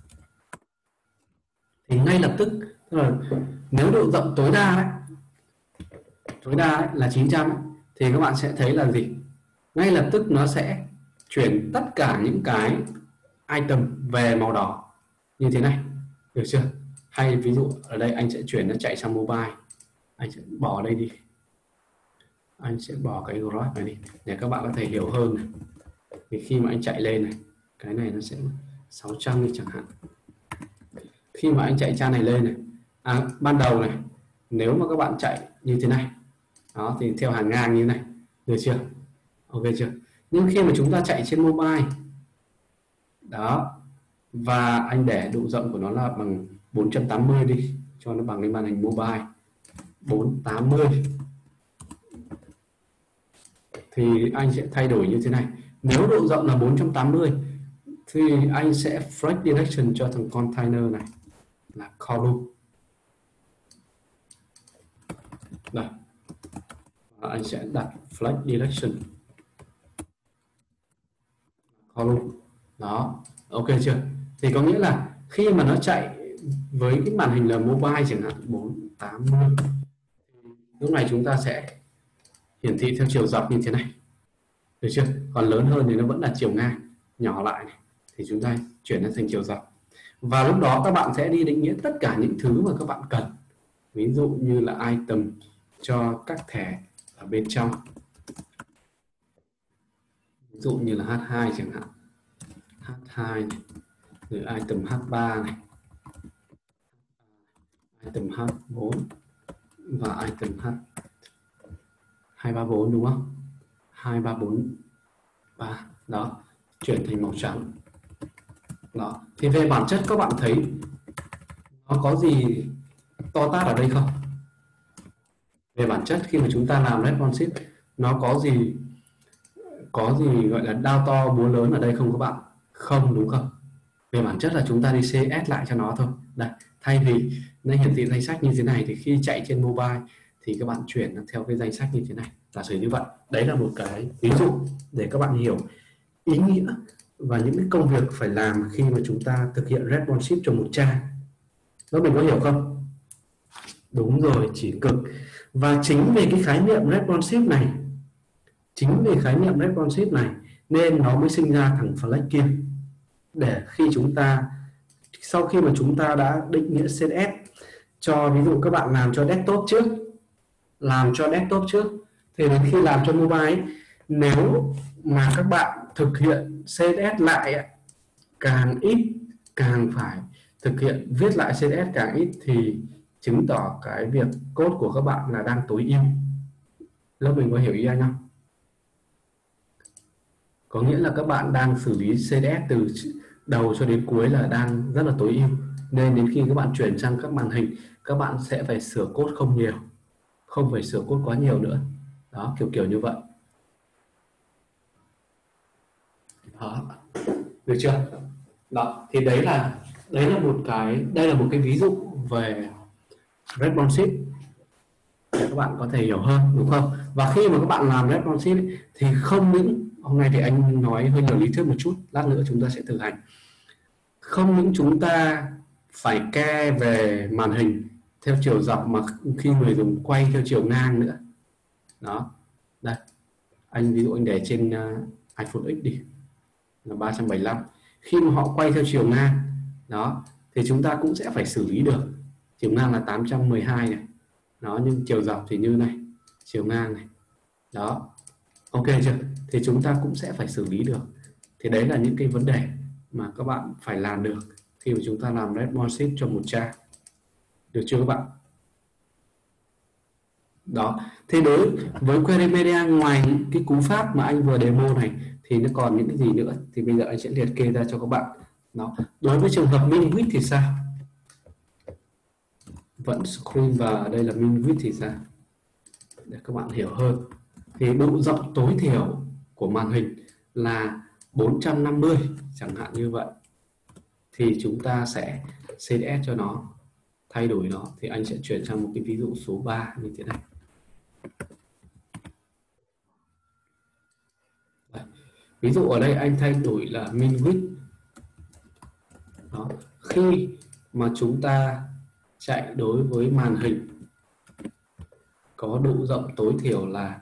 thì ngay lập tức, tức là nếu độ rộng tối đa đấy là 900 ấy, thì các bạn sẽ thấy là gì? Ngay lập tức nó sẽ chuyển tất cả những cái item về màu đỏ như thế này, được chưa? Hay ví dụ ở đây anh sẽ chuyển nó chạy sang mobile, anh sẽ bỏ đây đi, anh sẽ bỏ cái graph này đi để các bạn có thể hiểu hơn này. Thì khi mà anh chạy lên này, cái này nó sẽ 600 đi chẳng hạn. Khi mà anh chạy trang này lên này, ban đầu này, nếu mà các bạn chạy như thế này, đó thì theo hàng ngang như thế này, được chưa? Ok chưa? Nhưng khi mà chúng ta chạy trên mobile đó, và anh để độ rộng của nó là bằng 480 đi cho nó bằng cái màn hình mobile 480, thì anh sẽ thay đổi như thế này. Nếu độ rộng là 480 thì anh sẽ flex direction cho thằng container này là column. Đây, anh sẽ đặt flex direction column. Đó, ok chưa? Thì có nghĩa là khi mà nó chạy với cái màn hình là mobile chẳng hạn 480, lúc này chúng ta sẽ hiển thị theo chiều dọc như thế này, được chưa? Còn lớn hơn thì nó vẫn là chiều ngang, nhỏ lại này thì chúng ta chuyển nó thành chiều dọc. Và lúc đó các bạn sẽ đi định nghĩa tất cả những thứ mà các bạn cần, ví dụ như là item cho các thẻ ở bên trong, ví dụ như là H2 chẳng hạn, H2 này, rồi item H3 này, item H4 và item H234, đúng không? 2343 đó, chuyển thành màu trắng. Đó, thì về bản chất các bạn thấy nó có gì to tát ở đây không? Về bản chất khi mà chúng ta làm responsive, nó có gì gọi là đao to búa lớn ở đây không các bạn? Không, đúng không? Về bản chất là chúng ta đi CS lại cho nó thôi. Đây, thay vì nó hiển thị danh sách như thế này thì khi chạy trên mobile thì các bạn chuyển theo cái danh sách như thế này, giả sử như vậy. Đấy là một cái ví dụ để các bạn hiểu ý nghĩa và những cái công việc phải làm khi mà chúng ta thực hiện responsive cho một trang. Đó, mình có hiểu không? Đúng rồi, chỉ cực. Và chính về cái khái niệm responsive này, nên nó mới sinh ra thằng flex kia, để khi chúng ta, sau khi mà chúng ta đã định nghĩa CSS cho, ví dụ các bạn làm cho desktop trước, thì đến khi làm cho mobile ấy, nếu mà các bạn thực hiện CSS lại càng ít, càng phải thực hiện viết lại CSS càng ít, thì chứng tỏ cái việc code của các bạn là đang tối ưu. Lớp mình có hiểu ý anh không? Có nghĩa là các bạn đang xử lý CSS từ đầu cho đến cuối là đang rất là tối ưu, nên đến khi các bạn chuyển sang các màn hình, các bạn sẽ phải sửa code không nhiều, không phải sửa code quá nhiều nữa. Đó, kiểu như vậy. Đó, được chưa? Đó, thì đây là một cái ví dụ về responsive để các bạn có thể hiểu hơn, đúng không? Và khi mà các bạn làm responsive thì không những, hôm nay thì anh nói hơi nhiều lý thuyết một chút, lát nữa chúng ta sẽ thực hành. Không những chúng ta phải care về màn hình theo chiều dọc mà khi người dùng quay theo chiều ngang nữa. Đó, đây, anh ví dụ anh để trên iPhone X đi là 375, khi mà họ quay theo chiều ngang đó thì chúng ta cũng sẽ phải xử lý được. Chiều ngang là 812 này đó, nhưng chiều dọc thì như này, chiều ngang này đó, ok chưa? Thì chúng ta cũng sẽ phải xử lý được. Thì đấy là những cái vấn đề mà các bạn phải làm được khi mà chúng ta làm responsive cho một trang, được chưa các bạn? Đó, thì đối với query media, ngoài những cái cú pháp mà anh vừa demo này thì nó còn những cái gì nữa, thì bây giờ anh sẽ liệt kê ra cho các bạn. Đó, đối với trường hợp min width thì sao? Vẫn scroll và ở đây là min width thì sao, để các bạn hiểu hơn. Thì độ rộng tối thiểu của màn hình là 450 chẳng hạn như vậy, thì chúng ta sẽ CSS cho nó, thay đổi nó. Thì anh sẽ chuyển sang một cái ví dụ số 3 như thế này. Đây, ví dụ ở đây anh thay đổi là min width. Đó, khi mà chúng ta chạy đối với màn hình có độ rộng tối thiểu là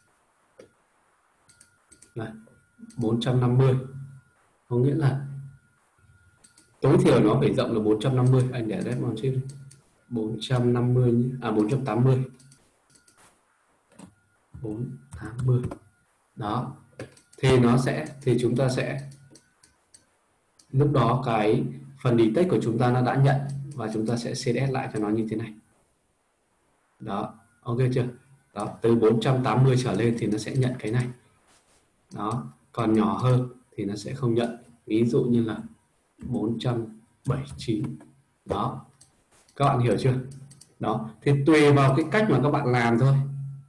450, có nghĩa là tối thiểu nó phải rộng là 450. Anh để responsive 450 480 đó, thì chúng ta sẽ, lúc đó cái phần detect của chúng ta nó đã nhận và chúng ta sẽ CSS lại cho nó như thế này. Đó, ok chưa? Đó, từ 480 trở lên thì nó sẽ nhận cái này. Đó, còn nhỏ hơn thì nó sẽ không nhận, ví dụ như là 479. Đó, các bạn hiểu chưa? Đó, thì tùy vào cái cách mà các bạn làm thôi.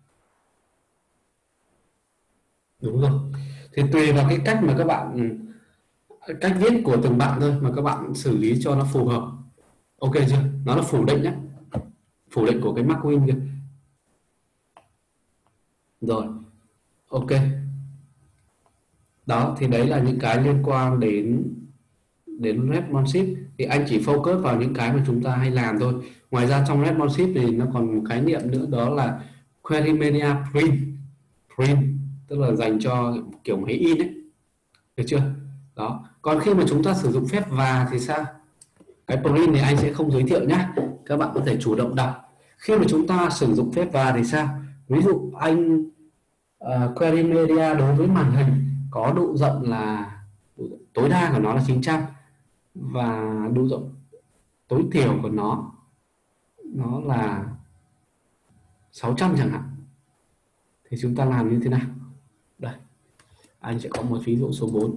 Đúng rồi, thì tùy vào cái cách mà các bạn, cách viết của từng bạn thôi mà các bạn xử lý cho nó phù hợp. Ok chưa? Nó là phủ định nhé, phủ định của cái McQueen kia. Rồi, ok. Đó, thì đấy là những cái liên quan đến responsive. Thì anh chỉ focus vào những cái mà chúng ta hay làm thôi. Ngoài ra trong responsive thì nó còn một khái niệm nữa, đó là query media print. Print tức là dành cho kiểu máy in ấy, được chưa? Đó, còn khi mà chúng ta sử dụng phép và thì sao? Cái print thì anh sẽ không giới thiệu nhé, các bạn có thể chủ động đọc. Khi mà chúng ta sử dụng phép và thì sao? Ví dụ anh query media đối với màn hình có độ rộng là tối đa của nó là 900 và độ rộng tối thiểu của nó là 600 chẳng hạn, thì chúng ta làm như thế nào? Đây, anh sẽ có một ví dụ số 4.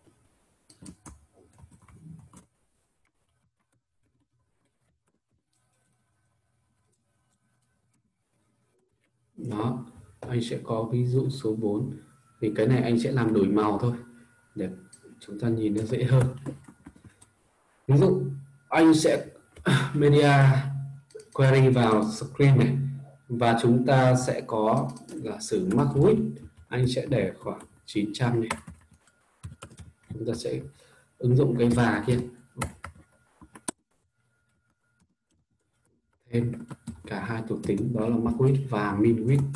Đó, anh sẽ có ví dụ số 4. Thì cái này anh sẽ làm đổi màu thôi để chúng ta nhìn nó dễ hơn. Ví dụ anh sẽ media query vào screen này, và chúng ta sẽ có giả sử max width anh sẽ để khoảng 900 này. Chúng ta sẽ ứng dụng cái và kia, thêm cả hai thuộc tính đó là max width và min width.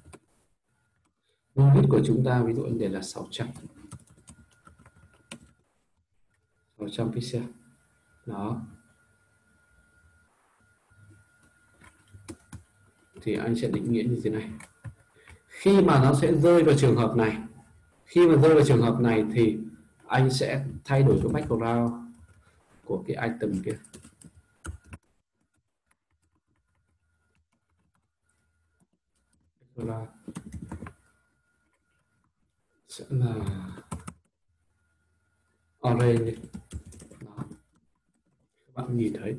Min width của chúng ta ví dụ anh để là 600 pixel. Đó, thì anh sẽ định nghĩa như thế này. Khi mà nó sẽ rơi vào trường hợp này, khi mà rơi vào trường hợp này thì anh sẽ thay đổi cái background của cái item kia. Background sẽ là orange. Đó, các bạn nhìn thấy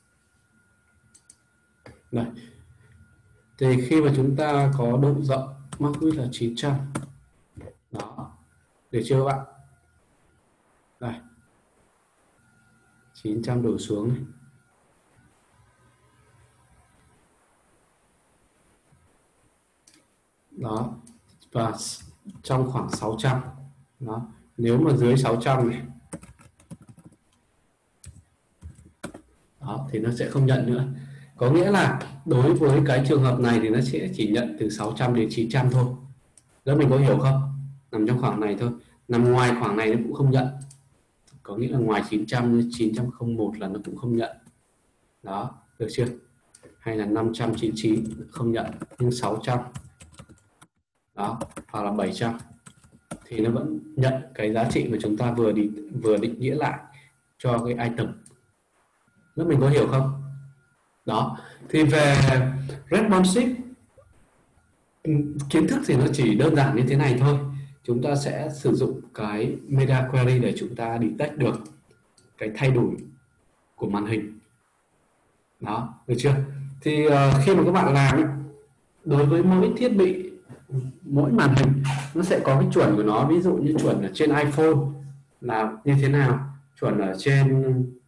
đây. Thì khi mà chúng ta có độ rộng max width là 900. Đó, được chưa các bạn? Đây, 900 đổ xuống này. Đó, và trong khoảng 600. Đó, nếu mà dưới 600 này, đó thì nó sẽ không nhận nữa. Có nghĩa là đối với cái trường hợp này thì nó sẽ chỉ nhận từ 600 đến 900 thôi. Đó, mình có hiểu không? Nằm trong khoảng này thôi, nằm ngoài khoảng này nó cũng không nhận. Có nghĩa là ngoài 900 như 901 là nó cũng không nhận. Đó, được chưa? Hay là 599 không nhận, nhưng 600 đó hoặc là 700 thì nó vẫn nhận cái giá trị mà chúng ta vừa định nghĩa lại cho cái item. Lớp mình có hiểu không? Đó, thì về responsive, kiến thức thì nó chỉ đơn giản như thế này thôi. Chúng ta sẽ sử dụng cái meta query để chúng ta detect được cái thay đổi của màn hình. Đó, được chưa? Thì khi mà các bạn làm, đối với mỗi thiết bị, mỗi màn hình nó sẽ có cái chuẩn của nó. Ví dụ như chuẩn ở trên iPhone là như thế nào, chuẩn ở trên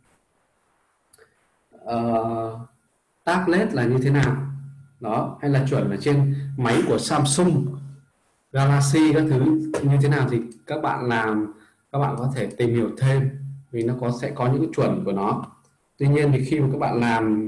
tablet là như thế nào. Đó, hay là chuẩn ở trên máy của Samsung Galaxy các thứ như thế nào, thì các bạn làm, các bạn có thể tìm hiểu thêm, vì nó sẽ có những cái chuẩn của nó. Tuy nhiên thì khi mà các bạn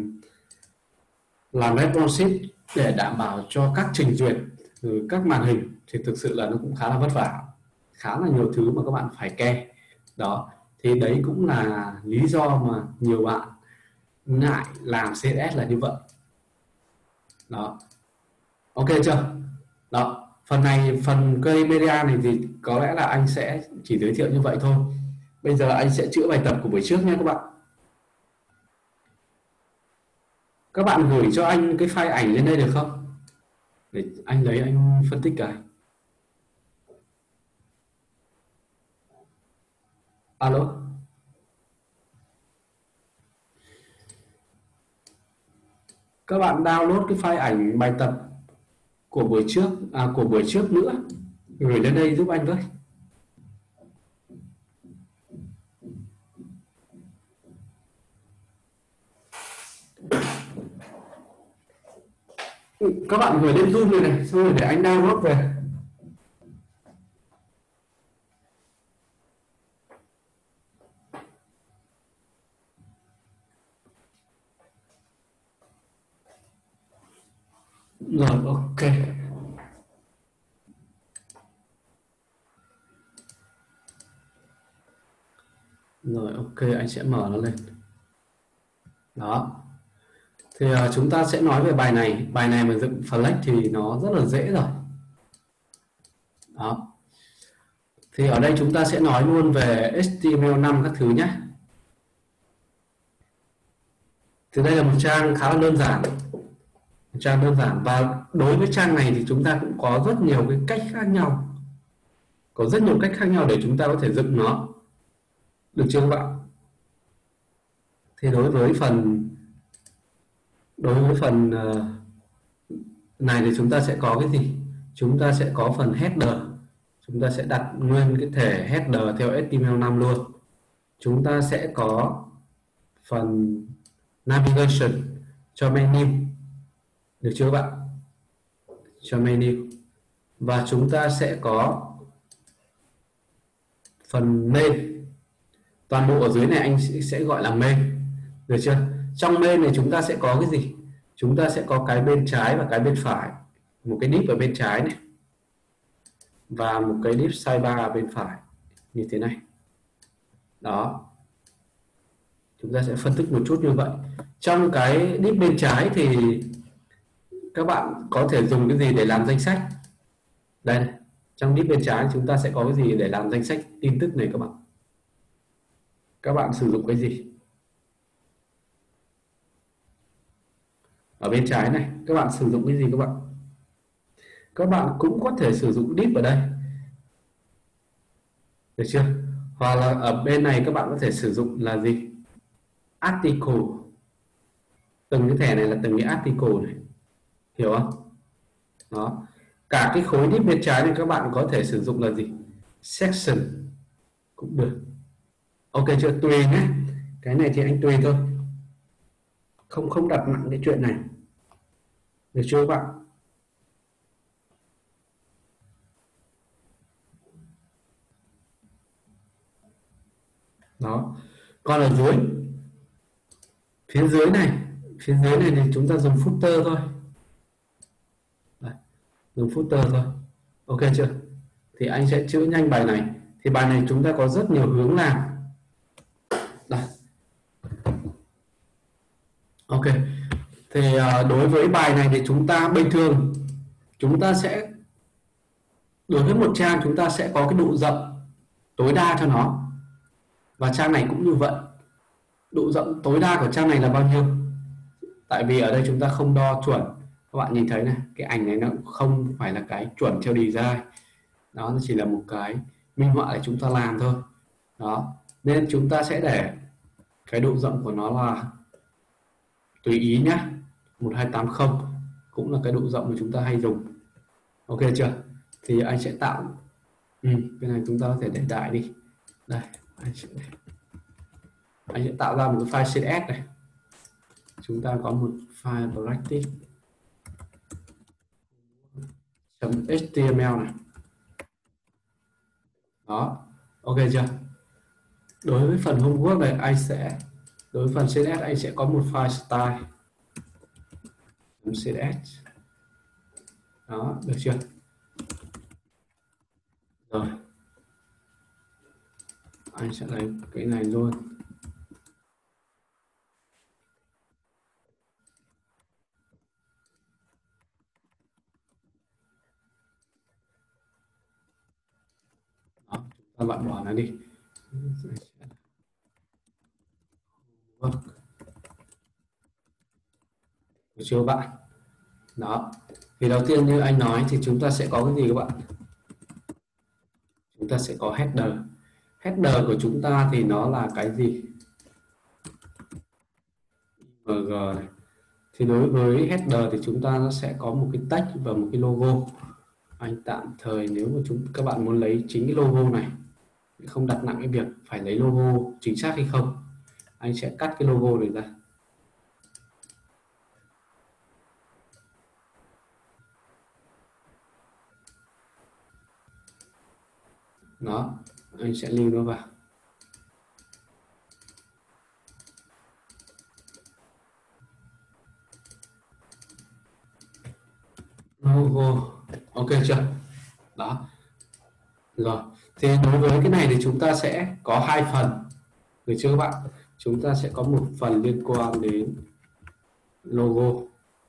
làm responsive để đảm bảo cho các trình duyệt các màn hình thì thực sự là nó cũng khá là vất vả, khá là nhiều thứ mà các bạn phải kê. Đó, thì đấy cũng là lý do mà nhiều bạn ngại làm CSS là như vậy. Đó, ok chưa? Đó, phần này, phần query media này thì có lẽ là anh sẽ chỉ giới thiệu như vậy thôi. Bây giờ anh sẽ chữa bài tập của buổi trước nhé các bạn. Các bạn gửi cho anh cái file ảnh lên đây được không? Để anh lấy anh phân tích cái. Alo, các bạn download cái file ảnh bài tập của buổi trước nữa gửi lên đây giúp anh với. Các bạn gửi lên Zoom này xong rồi để anh download về. Rồi, ok. Rồi, ok, anh sẽ mở nó lên. Đó. Thì chúng ta sẽ nói về bài này. Bài này mà dựng flex thì nó rất là dễ rồi. Đó. Thì ở đây chúng ta sẽ nói luôn về HTML5 các thứ nhé. Thì đây là một trang khá là đơn giản. Một trang đơn giản. Và đối với trang này thì chúng ta cũng có rất nhiều cái cách khác nhau. Có rất nhiều cách khác nhau để chúng ta có thể dựng nó. Được chưa các bạn? Thì đối với phần này thì chúng ta sẽ có cái gì? Chúng ta sẽ có phần header. Chúng ta sẽ đặt nguyên cái thể header theo HTML5 luôn. Chúng ta sẽ có phần navigation cho menu. Được chưa các bạn? Cho menu. Và chúng ta sẽ có phần main. Toàn bộ ở dưới này anh sẽ gọi là main. Được chưa? Trong main này chúng ta sẽ có cái gì? Chúng ta sẽ có cái bên trái và cái bên phải. Một cái div ở bên trái này và một cái div sidebar ở bên phải như thế này. Đó. Chúng ta sẽ phân tích một chút như vậy. Trong cái div bên trái thì các bạn có thể dùng cái gì để làm danh sách? Đây, trong div bên trái chúng ta sẽ có cái gì để làm danh sách tin tức này các bạn? Các bạn sử dụng cái gì? Ở bên trái này, các bạn sử dụng cái gì các bạn? Các bạn cũng có thể sử dụng div ở đây. Được chưa? Hoặc là ở bên này các bạn có thể sử dụng là gì? Article. Từng cái thẻ này là từng cái article này. Hiểu không? Đó. Cả cái khối div bên trái này các bạn có thể sử dụng là gì? Section cũng được. Ok chưa? Tùy nhé. Cái này thì anh tùy thôi. Không đặt nặng cái chuyện này. Được chưa các bạn? Đó. Còn ở dưới, phía dưới này thì chúng ta dùng footer thôi. Đấy. Dùng footer thôi. Ok chưa? Thì anh sẽ chữa nhanh bài này. Thì bài này chúng ta có rất nhiều hướng làm. Đây. Ok. Thì đối với bài này thì chúng ta bình thường chúng ta sẽ, đối với một trang chúng ta sẽ có cái độ rộng tối đa cho nó. Và trang này cũng như vậy. Độ rộng tối đa của trang này là bao nhiêu? Tại vì ở đây chúng ta không đo chuẩn. Các bạn nhìn thấy này, cái ảnh này nó không phải là cái chuẩn theo design. Đó, nó chỉ là một cái minh họa để chúng ta làm thôi. Đó, nên chúng ta sẽ để cái độ rộng của nó là tùy ý nhé, 1280 cũng là cái độ rộng mà chúng ta hay dùng. Ok chưa? Thì anh sẽ tạo cái này chúng ta có thể để đại đi. Đây, anh sẽ tạo ra một cái file CSS này. Chúng ta có một file practice .html này. Đó, ok chưa? Đối với phần homework này đối với phần CSS anh sẽ có một file style .css. Đó, được chưa? Rồi, anh sẽ lấy cái này luôn. Đó, chúng ta loại bỏ nó đi. Được chưa bạn? Đó, thì đầu tiên như anh nói thì chúng ta sẽ có cái gì các bạn? Chúng ta sẽ có header. Header của chúng ta thì nó là cái gì? img này. Thì đối với header thì chúng ta nó sẽ có một cái text và một cái logo. Anh tạm thời nếu mà các bạn muốn lấy chính cái logo này, không đặt nặng cái việc phải lấy logo chính xác hay không, anh sẽ cắt cái logo này ra. Đó, anh sẽ lưu nó vào. Logo, ok chưa? Đó, rồi. Thì đối với cái này thì chúng ta sẽ có hai phần, được chưa các bạn? Chúng ta sẽ có một phần liên quan đến logo.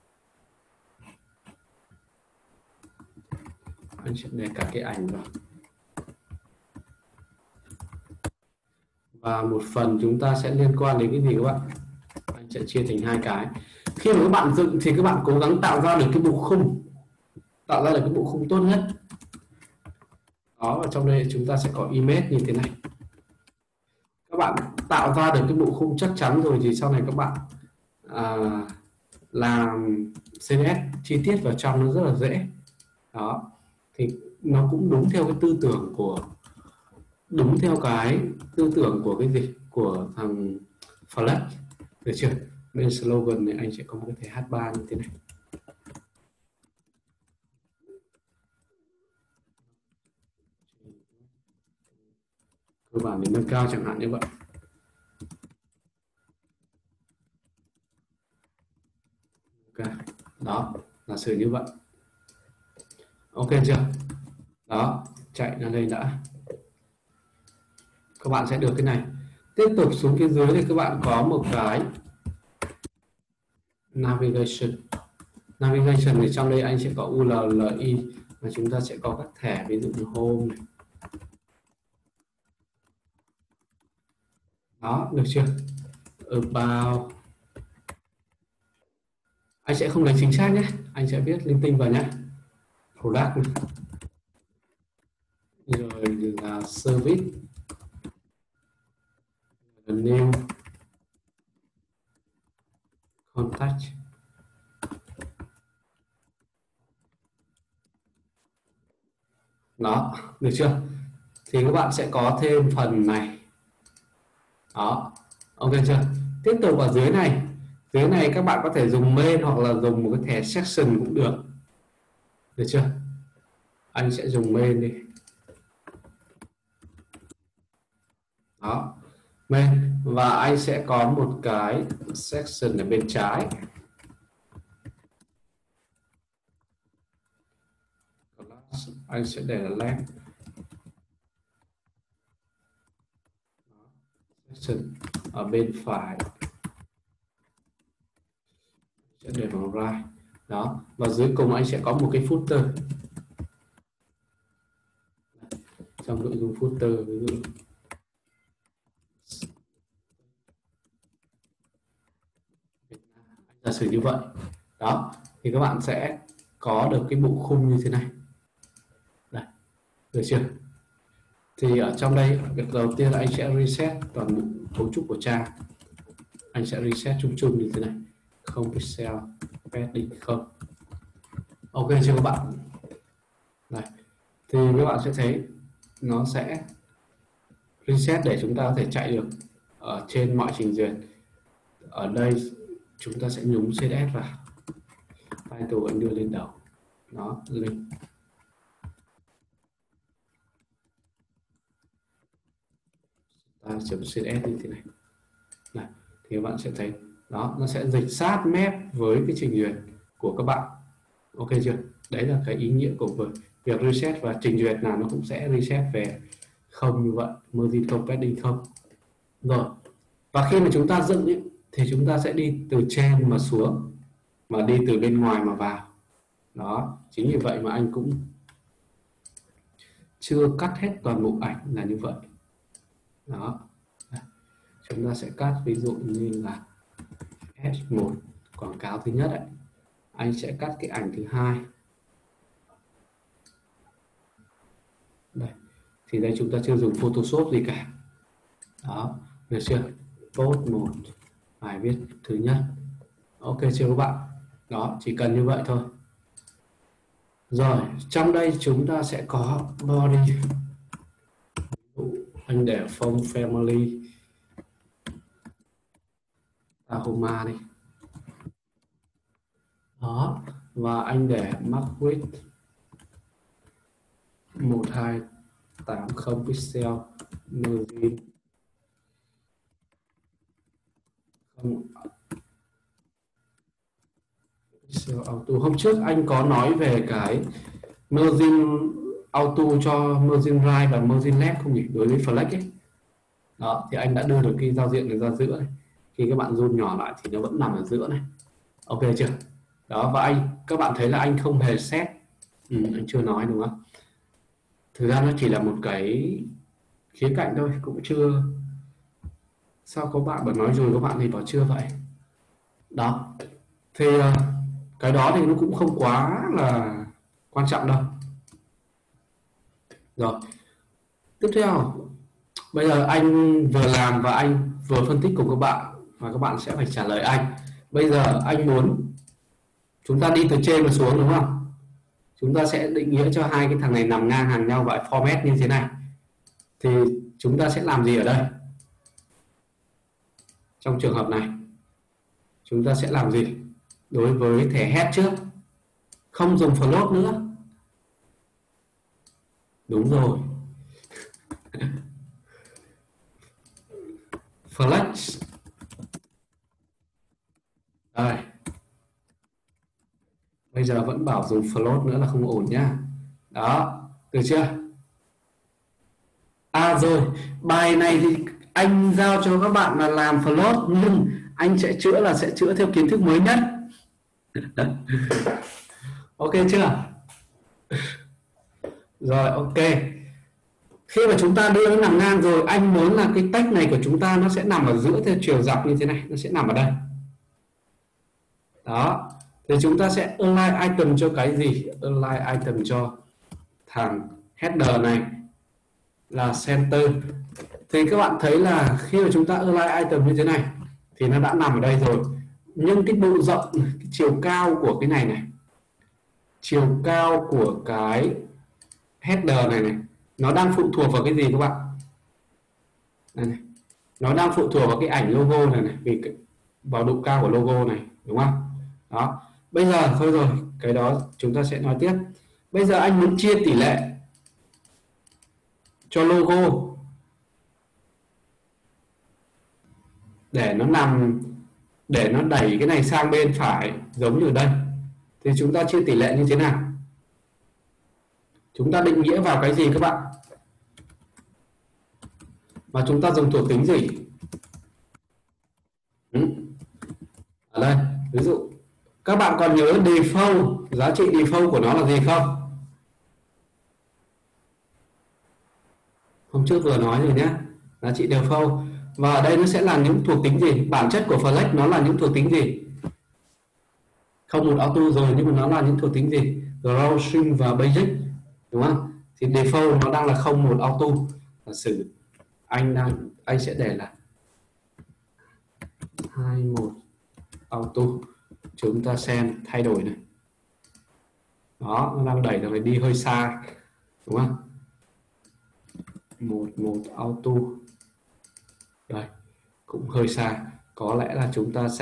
Anh sẽ để cả cái ảnh vào. Và một phần chúng ta sẽ liên quan đến cái gì các bạn? Anh sẽ chia thành hai cái. Khi mà các bạn dựng thì các bạn cố gắng tạo ra được cái bộ khung, tạo ra được cái bộ khung tốt nhất. Đó, và trong đây chúng ta sẽ có image như thế này. Các bạn tạo ra được cái bộ khung chắc chắn rồi thì sau này các bạn làm CSS chi tiết vào trong nó rất là dễ. Đó, thì nó cũng đúng theo cái tư tưởng của cái gì của thằng Flex, được chưa? Bên slogan này anh sẽ có một cái thẻ H3 như thế này. Cơ bản để nâng cao chẳng hạn như vậy. Ok, đó là sử như vậy. Ok chưa? Đó, chạy ra đây đã. Các bạn sẽ được cái này. Tiếp tục xuống phía dưới thì các bạn có một cái navigation. Navigation thì trong đây anh sẽ có ULLI và chúng ta sẽ có các thẻ, ví dụ như home này. Đó, được chưa? About. Anh sẽ không lấy chính xác nhé, anh sẽ viết linh tinh vào nhé. Product này. Rồi là service, new, contact. Đó, được chưa? Thì các bạn sẽ có thêm phần này. Đó, ok chưa? Tiếp tục ở dưới này các bạn có thể dùng main hoặc là dùng một cái thẻ section cũng được. Được chưa? Anh sẽ dùng main đi. Đó, main, và anh sẽ có một cái section ở bên trái. Anh sẽ để là left. Section ở bên phải sẽ để bằng right. Đó, và dưới cùng anh sẽ có một cái footer. Trong nội dung footer, ví dụ giả sử như vậy. Đó, thì các bạn sẽ có được cái bộ khung như thế này. Đây, được chưa? Thì ở trong đây, việc đầu tiên là anh sẽ reset toàn bộ cấu trúc của trang. Anh sẽ reset chung chung như thế này. Không pixel, padding không. Ok chưa các bạn? Đây, thì các bạn sẽ thấy nó sẽ reset để chúng ta có thể chạy được ở trên mọi trình duyệt. Ở đây chúng ta sẽ nhúng CSS vào, title anh đưa lên đầu, đó, link. .css như thế này. Này, thì các bạn sẽ thấy đó, nó sẽ dịch sát map với cái trình duyệt của các bạn. Ok chưa? Đấy là cái ý nghĩa của việc reset, và trình duyệt nào nó cũng sẽ reset về không như vậy, margin không, padding không. Rồi, và khi mà chúng ta dựng ấy, thì chúng ta sẽ đi từ trên mà xuống, mà đi từ bên ngoài mà vào. Đó, chính vì vậy mà anh cũng chưa cắt hết toàn bộ ảnh là như vậy. Đó, chúng ta sẽ cắt ví dụ như là S1 quảng cáo thứ nhất ấy, anh sẽ cắt cái ảnh thứ hai đây, thì đây chúng ta chưa dùng Photoshop gì cả. Đó, được chưa? Post 1, bài viết thứ nhất. Ok chưa các bạn? Đó, chỉ cần như vậy thôi. Rồi, trong đây chúng ta sẽ có body. Anh để phong family Tahoma đi. Đó, và anh để max width 1280 pixel, margin không pixel auto. Hôm trước anh có nói về cái margin auto cho margin right và margin left không nhỉ, đối với flex ấy. Đó, thì anh đã đưa được cái giao diện này ra giữa này. Khi các bạn zoom nhỏ lại thì nó vẫn nằm ở giữa này. Ok chưa? Đó, và các bạn thấy là anh không hề set. Anh chưa nói đúng không? Thực ra nó chỉ là một cái khía cạnh thôi, cũng chưa. Sao có bạn bảo nói rồi các bạn thì bảo chưa vậy? Đó, thì cái đó thì nó cũng không quá là quan trọng đâu. Rồi, tiếp theo bây giờ anh vừa làm và anh vừa phân tích cùng các bạn, và các bạn sẽ phải trả lời anh. Bây giờ anh muốn chúng ta đi từ trên và xuống đúng không? Chúng ta sẽ định nghĩa cho hai cái thằng này nằm ngang hàng nhau và format như thế này. Thì chúng ta sẽ làm gì ở đây? Trong trường hợp này chúng ta sẽ làm gì đối với thẻ head trước? Không dùng float nữa. Đúng rồi. Flex. Đây. Bây giờ vẫn bảo dùng float nữa là không ổn nhá. Đó, được chưa? À rồi, bài này thì anh giao cho các bạn là làm float, nhưng anh sẽ chữa theo kiến thức mới nhất. Ok chưa? Rồi, ok. Khi mà chúng ta đưa nó nằm ngang rồi, anh muốn là cái text này của chúng ta nó sẽ nằm ở giữa theo chiều dọc như thế này, nó sẽ nằm ở đây. Đó, thì chúng ta sẽ align item cho cái gì? Align item cho thằng header này là center. Thì các bạn thấy là khi mà chúng ta align item như thế này thì nó đã nằm ở đây rồi. Nhưng cái độ rộng, cái chiều cao của cái này này, chiều cao của cái header này nó đang phụ thuộc vào cái gì các bạn? Đây này. Nó đang phụ thuộc vào cái ảnh logo này vì vào độ cao của logo này, đúng không? Đó. Bây giờ thôi rồi, cái đó chúng ta sẽ nói tiếp. Bây giờ anh muốn chia tỷ lệ cho logo để nó đẩy cái này sang bên phải giống như ở đây. Thì chúng ta chia tỷ lệ như thế nào? Chúng ta định nghĩa vào cái gì các bạn? Và chúng ta dùng thuộc tính gì? Ở đây, ví dụ các bạn còn nhớ default, giá trị default của nó là gì không? Hôm trước vừa nói rồi nhé, giá trị default. Và ở đây nó sẽ là những thuộc tính gì? Bản chất của flex nó là những thuộc tính gì? Không một auto rồi, nhưng mà nó là những thuộc tính gì? Grow, string và basic, đúng không? Thì default nó đang là không một auto. Giả sử anh sẽ để là 21 auto. Chúng ta xem thay đổi này. Đó, nó đang đẩy nó phải đi hơi xa, đúng không? 11 auto. Đây, cũng hơi xa. Có lẽ là chúng ta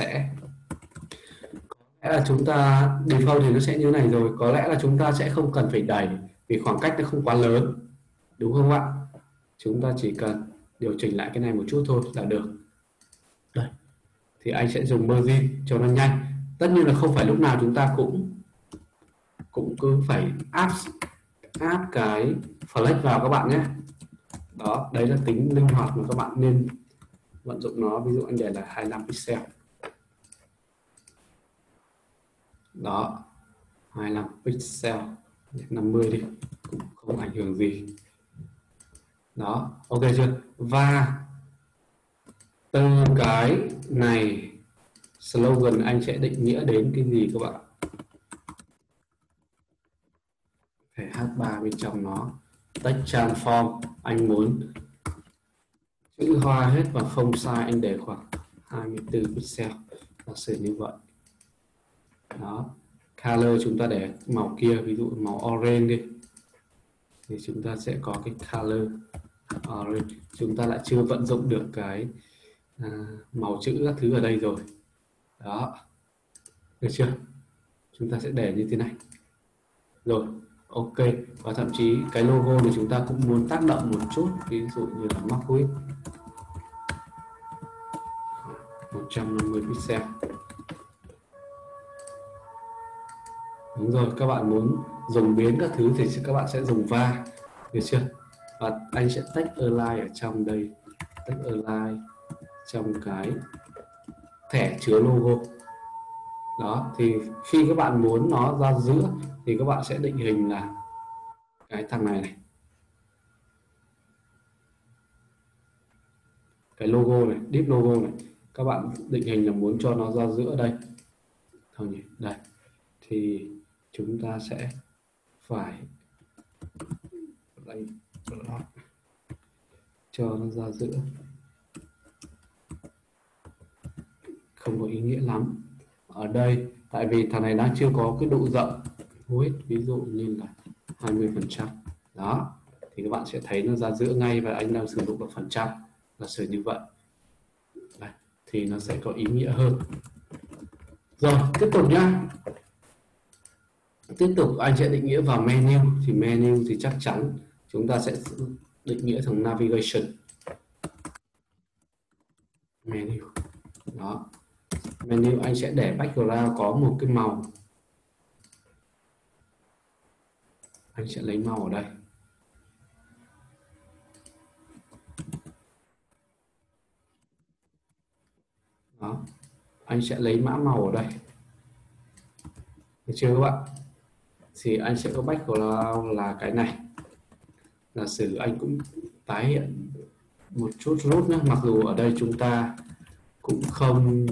default thì nó sẽ như này rồi. Có lẽ là chúng ta sẽ không cần phải đẩy vì khoảng cách nó không quá lớn, đúng không ạ? Chúng ta chỉ cần điều chỉnh lại cái này một chút thôi là được. Đây, thì anh sẽ dùng margin cho nó nhanh. Tất nhiên là không phải lúc nào chúng ta cũng cứ phải áp cái flex vào các bạn nhé. Đó, đấy là tính linh hoạt mà các bạn nên vận dụng nó. Ví dụ anh để là 25 pixel. Đó, 25 pixel, 50 đi, cũng không ảnh hưởng gì. Đó, ok chưa? Và từ cái này slogan anh sẽ định nghĩa đến cái gì các bạn? Phải H3 bên trong nó Text transform anh muốn chữ hoa hết và font size anh để khoảng 24 pixel, giả sử như vậy. Đó, color chúng ta để màu kia, ví dụ màu orange đi, thì chúng ta sẽ có cái color orange. Chúng ta lại chưa vận dụng được cái màu chữ các thứ ở đây rồi. Đó, được chưa? Chúng ta sẽ để như thế này. Rồi, ok. Và thậm chí cái logo này chúng ta cũng muốn tác động một chút, ví dụ như là mắc width 150 pixel. Đúng rồi, các bạn muốn dùng biến các thứ thì các bạn sẽ dùng va, được chưa? Và anh sẽ text align ở trong đây, text align trong cái thẻ chứa logo. Đó, thì khi các bạn muốn nó ra giữa thì các bạn sẽ định hình là cái thằng này, cái logo này, div logo này, các bạn định hình là muốn cho nó ra giữa đây. Thôi nhỉ, đây thì chúng ta sẽ phải đây cho nó ra giữa, không có ý nghĩa lắm ở đây, tại vì thằng này đang chưa có cái độ rộng width, ví dụ như là 20%. Đó, thì các bạn sẽ thấy nó ra giữa ngay, và anh đang sử dụng được phần trăm, giả sử như vậy. Đây, thì nó sẽ có ý nghĩa hơn. Rồi, tiếp tục nhá. Tiếp tục anh sẽ định nghĩa vào menu. Thì menu thì chắc chắn chúng ta sẽ định nghĩa thành navigation. Menu. Đó. Menu anh sẽ để background có một cái màu. Anh sẽ lấy màu ở đây. Đó. Anh sẽ lấy mã màu ở đây. Được chưa các bạn? Thì anh sẽ có background là cái này. Giả sử anh cũng tái hiện một chút root nhé, mặc dù ở đây chúng ta cũng không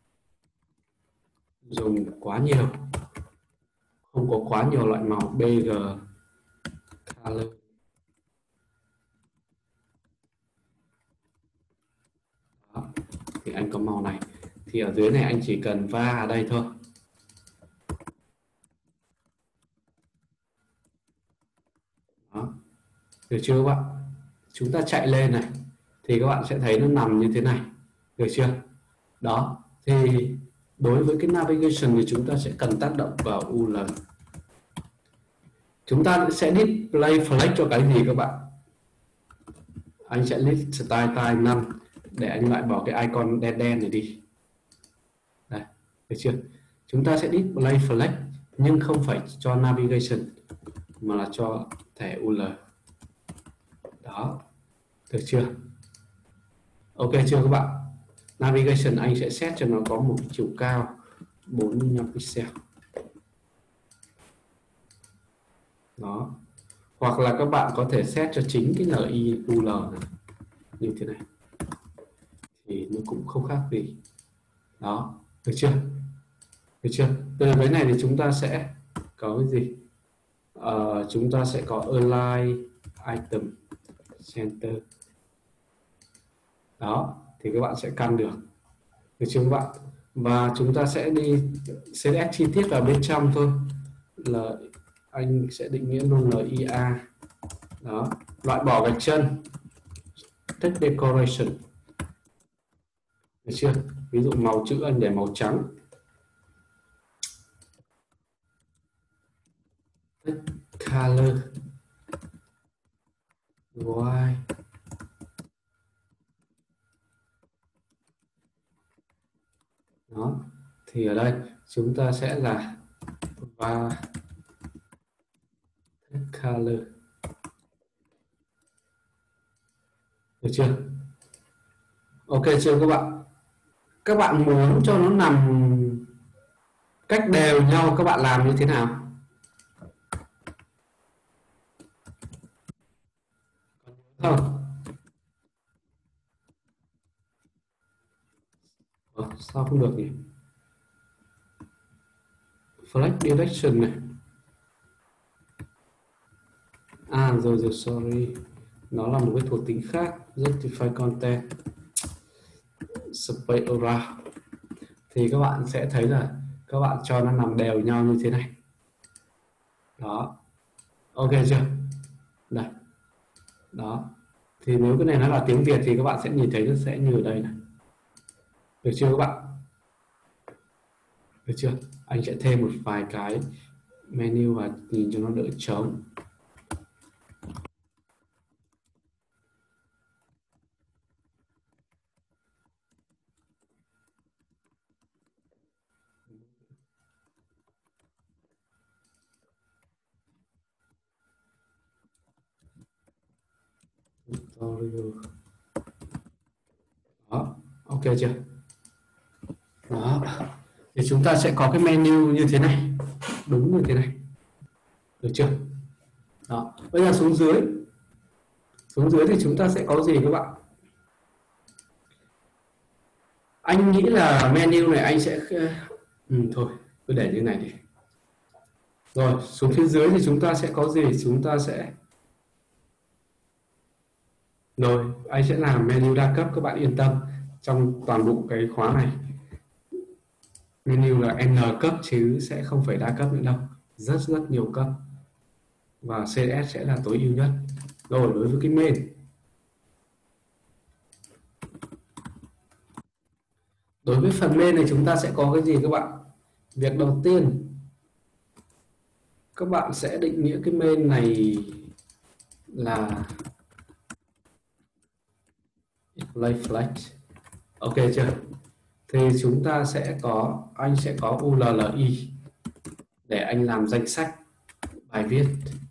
dùng quá nhiều, không có quá nhiều loại màu BG color. Đó. Thì anh có màu này, thì ở dưới này anh chỉ cần va ở đây thôi. Đó. Được chưa các bạn? Chúng ta chạy lên này thì các bạn sẽ thấy nó nằm như thế này, được chưa? Đó, thì đối với cái navigation thì chúng ta sẽ cần tác động vào UL. Chúng ta sẽ display flex cho cái gì các bạn? Anh sẽ list style type 5 để anh loại bỏ cái icon đen đen này đi. Đây, được chưa? Chúng ta sẽ display flex nhưng không phải cho navigation mà là cho thẻ UL. Đó, được chưa? Ok chưa các bạn? Navigation anh sẽ set cho nó có một chiều cao 45 pixel. Đó. Hoặc là các bạn có thể set cho chính cái NIUL này như thế này. Thì nó cũng không khác gì. Đó, được chưa? Được chưa? Từ cái này thì chúng ta sẽ có cái gì? Chúng ta sẽ có align item center. Đó, thì các bạn sẽ căn được. Được chưa các bạn? Và chúng ta sẽ đi CSS chi tiết vào bên trong thôi. Là anh sẽ định nghĩa luôn LIA. Đó, loại bỏ gạch chân, text decoration. Được chưa? Ví dụ màu chữ anh để màu trắng. Text color white. Đó, thì ở đây chúng ta sẽ là và text color. Được chưa? Ok chưa các bạn? Các bạn muốn cho nó nằm cách đều nhau, các bạn làm như thế nào? Không? Sao không được nhỉ? Flex direction này. À rồi sorry, nó là một cái thuộc tính khác. Justify content space around thì các bạn sẽ thấy là các bạn cho nó nằm đều nhau như thế này. Đó, ok chưa? Đây, đó. Thì nếu cái này nó là tiếng Việt thì các bạn sẽ nhìn thấy nó sẽ như ở đây này. Được chưa các bạn? Được chưa? Anh sẽ thêm một vài cái menu và nhìn cho nó đỡ trống. Đó, ok chưa? Đó, thì chúng ta sẽ có cái menu như thế này, đúng như thế này. Được chưa? Đó, bây giờ xuống dưới thì chúng ta sẽ có gì các bạn? Anh nghĩ là menu này anh sẽ thôi cứ để như này đi. Rồi xuống phía dưới thì chúng ta sẽ có gì? Chúng ta sẽ rồi anh sẽ làm menu đa cấp, các bạn yên tâm. Trong toàn bộ cái khóa này menu là n cấp chứ sẽ không phải đa cấp nữa đâu, rất rất nhiều cấp và CS sẽ là tối ưu nhất. Rồi đối với cái main, đối với phần main này chúng ta sẽ có cái gì các bạn? Việc đầu tiên các bạn sẽ định nghĩa cái main này là display flag. Ok chưa? Thì chúng ta sẽ có, anh sẽ có URLi để anh làm danh sách bài viết.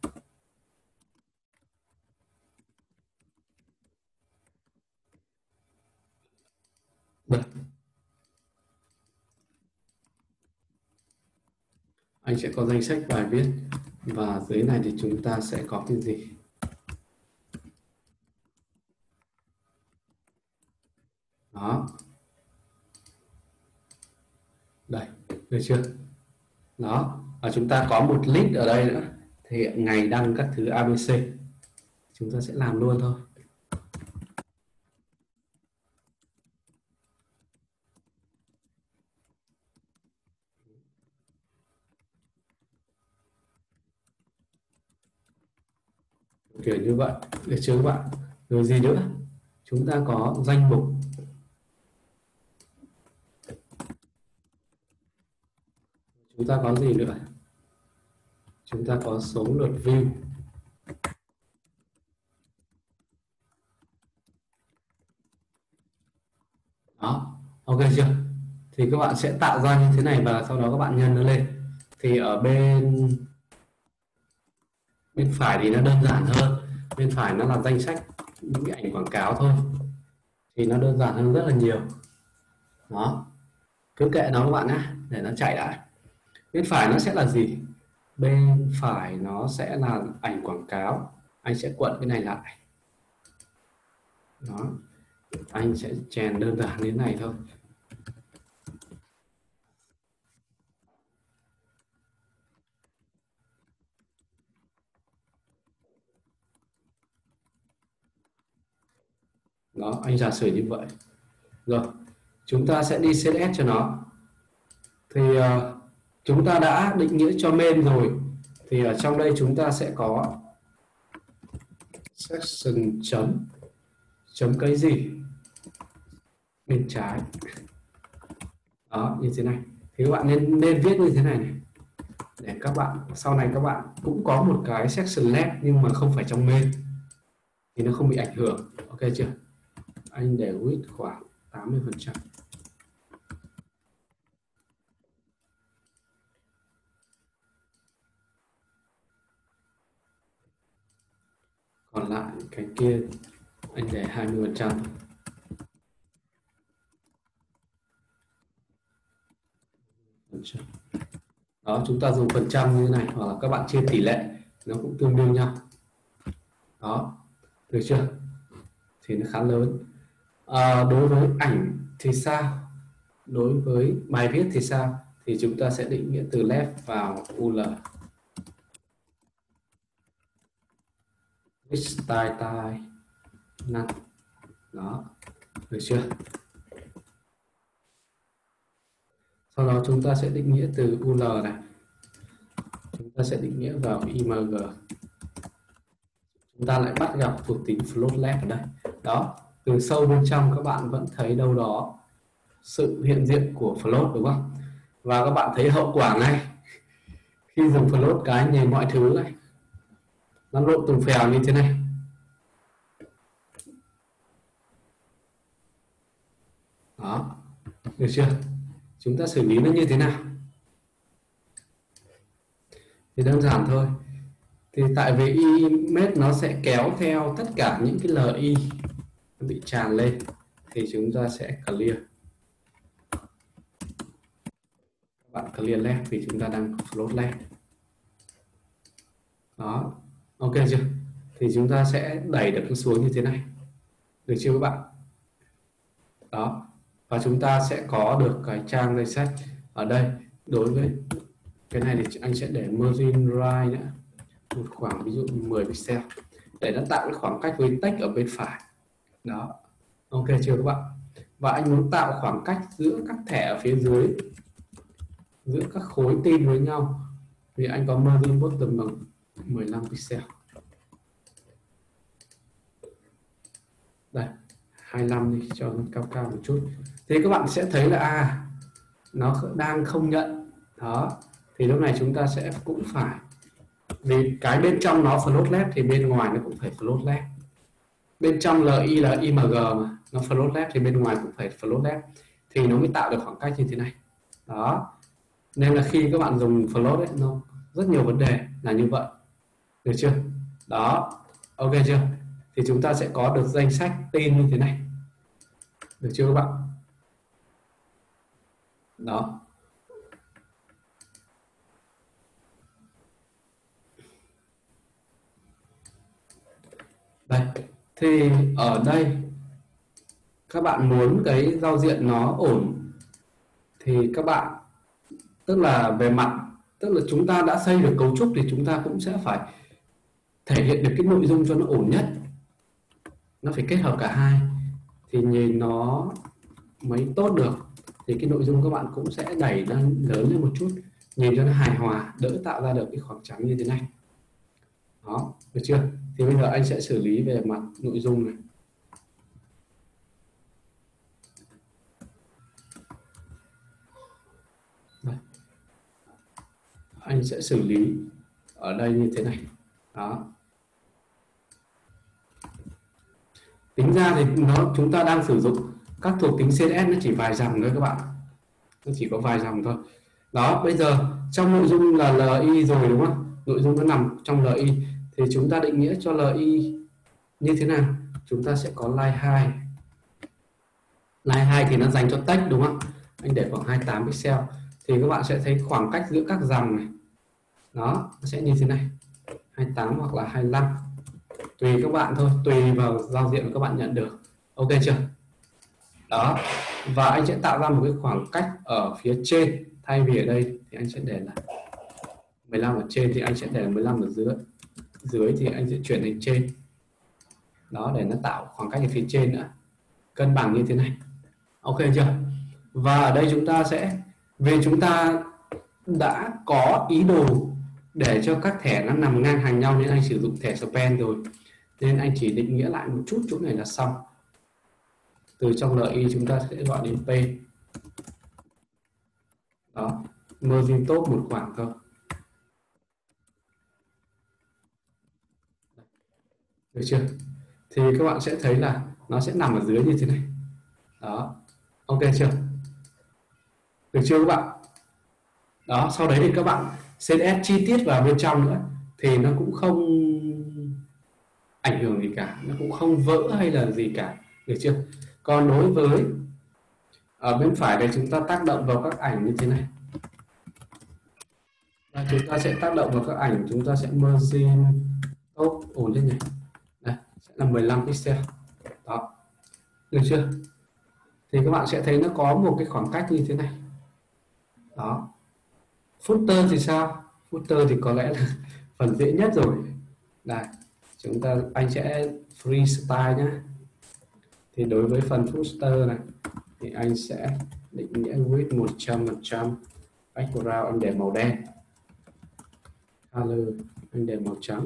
Đây. Anh sẽ có danh sách bài viết và dưới này thì chúng ta sẽ có cái gì? Đó. Đây, được chưa? Đó, và chúng ta có một list ở đây nữa, thể hiện ngày đăng các thứ ABC. Chúng ta sẽ làm luôn thôi. Kiểu như vậy, được chưa các bạn? Rồi gì nữa? Chúng ta có danh mục. Chúng ta có gì nữa? Chúng ta có số lượt view. Đó, ok chưa? Thì các bạn sẽ tạo ra như thế này và sau đó các bạn nhân nó lên. Thì ở bên phải thì nó đơn giản hơn. Bên phải nó là danh sách những cái ảnh quảng cáo thôi. Thì nó đơn giản hơn rất là nhiều. Đó, cứ kệ nó các bạn nhé, để nó chạy lại. Bên phải nó sẽ là gì? Bên phải nó sẽ là ảnh quảng cáo. Anh sẽ cuộn cái này lại. Đó, anh sẽ chèn đơn giản đến này thôi. Đó, anh giả sử như vậy. Rồi, chúng ta sẽ đi CSS cho nó. Thì chúng ta đã định nghĩa cho main rồi. Thì ở trong đây chúng ta sẽ có section chấm cái gì bên trái. Đó, như thế này. Thì các bạn nên viết như thế này này. Để các bạn sau này các bạn cũng có một cái section left nhưng mà không phải trong main thì nó không bị ảnh hưởng. Ok chưa? Anh để width khoảng 80%. Còn lại cái kia anh để 20%. Đó, chúng ta dùng phần trăm như thế này hoặc là các bạn chia tỷ lệ nó cũng tương đương nhau. Đó, được chưa? Thì nó khá lớn. Đối với ảnh thì sao? Đối với bài viết thì sao? Thì chúng ta sẽ định nghĩa từ left vào UL. style style none. Đó, được chưa? Sau đó chúng ta sẽ định nghĩa từ ul này, chúng ta sẽ định nghĩa vào img, chúng ta lại bắt gặp thuộc tính float left ở đây. Đó, từ sâu bên trong các bạn vẫn thấy đâu đó sự hiện diện của float, đúng không? Và các bạn thấy hậu quả ngay khi dùng float cái nhìn mọi thứ này nó lộn tùng phèo như thế này. Đó, được chưa? Chúng ta xử lý nó như thế nào? Thì đơn giản thôi. Thì tại vì image nó sẽ kéo theo tất cả những cái li nó bị tràn lên, thì chúng ta sẽ clear. Các bạn clear left vì chúng ta đang float left. Đó, ok chưa? Thì chúng ta sẽ đẩy được nó xuống như thế này, được chưa các bạn? Đó, và chúng ta sẽ có được cái trang danh sách ở đây. Đối với cái này thì anh sẽ để margin right nữa, một khoảng ví dụ 10 pixel để nó tạo cái khoảng cách với text ở bên phải. Đó, ok chưa các bạn? Và anh muốn tạo khoảng cách giữa các thẻ ở phía dưới, giữa các khối tin với nhau, thì anh có margin bottom bằng 15 pixel. Đây, 25 đi cho nó cao cao một chút. Thì các bạn sẽ thấy là nó đang không nhận. Đó, thì lúc này chúng ta sẽ cũng phải, vì cái bên trong nó float left thì bên ngoài nó cũng phải float left. Bên trong li là img mà nó float left thì bên ngoài cũng phải float left, thì nó mới tạo được khoảng cách như thế này. Đó, nên là khi các bạn dùng float ấy, nó rất nhiều vấn đề là như vậy, được chưa? Đó, ok chưa? Thì chúng ta sẽ có được danh sách tin như thế này, được chưa các bạn? Đó, đây thì ở đây các bạn muốn cái giao diện nó ổn thì các bạn, tức là về mặt, tức là chúng ta đã xây được cấu trúc thì chúng ta cũng sẽ phải thể hiện được cái nội dung cho nó ổn nhất, nó phải kết hợp cả hai thì nhìn nó mới tốt được. Thì cái nội dung các bạn cũng sẽ đẩy lên lớn lên một chút, nhìn cho nó hài hòa, đỡ tạo ra được cái khoảng trắng như thế này. Đó, được chưa? Thì bây giờ anh sẽ xử lý về mặt nội dung này. Đây, anh sẽ xử lý ở đây như thế này. Đó, tính ra thì chúng ta đang sử dụng các thuộc tính CSS nó chỉ vài dòng thôi các bạn, nó chỉ có vài dòng thôi. Đó, bây giờ trong nội dung là li rồi đúng không? Nội dung nó nằm trong li thì chúng ta định nghĩa cho li như thế nào? Chúng ta sẽ có line 2. Line 2 thì nó dành cho text đúng không? Anh để khoảng 28 pixel thì các bạn sẽ thấy khoảng cách giữa các dòng này. Đó, nó sẽ như thế này. 28 hoặc là 25. Tùy các bạn thôi, tùy vào giao diện các bạn nhận được. Ok chưa? Đó, và anh sẽ tạo ra một cái khoảng cách ở phía trên, thay vì ở đây thì anh sẽ để là 15 ở trên thì anh sẽ để 15 ở dưới thì anh sẽ chuyển thành trên. Đó, để nó tạo khoảng cách ở phía trên nữa, cân bằng như thế này. Ok chưa? Và ở đây chúng ta sẽ, vì chúng ta đã có ý đồ để cho các thẻ nó nằm ngang hàng nhau nên anh sử dụng thẻ span rồi, nên anh chỉ định nghĩa lại một chút chỗ này là xong. Từ trong li chúng ta sẽ gọi đến p. Đó, margin top một khoảng thôi, được chưa? Thì các bạn sẽ thấy là nó sẽ nằm ở dưới như thế này. Đó, ok chưa? Được chưa các bạn? Đó, sau đấy thì các bạn CSS chi tiết vào bên trong nữa thì nó cũng không ảnh hưởng gì cả, nó cũng không vỡ hay là gì cả, được chưa? Còn đối với ở bên phải này chúng ta tác động vào các ảnh như thế này. Và chúng ta sẽ tác động vào các ảnh, chúng ta sẽ margin top ổn lên nhỉ. Đây, sẽ là 15 pixel. Đó, được chưa? Thì các bạn sẽ thấy nó có một cái khoảng cách như thế này. Đó, footer thì sao? Footer thì có lẽ là phần dễ nhất rồi. Đây, Anh sẽ freestyle nhé. Thì đối với phần footer này thì anh sẽ định nghĩa width 100%, background anh để màu đen, color anh để màu trắng.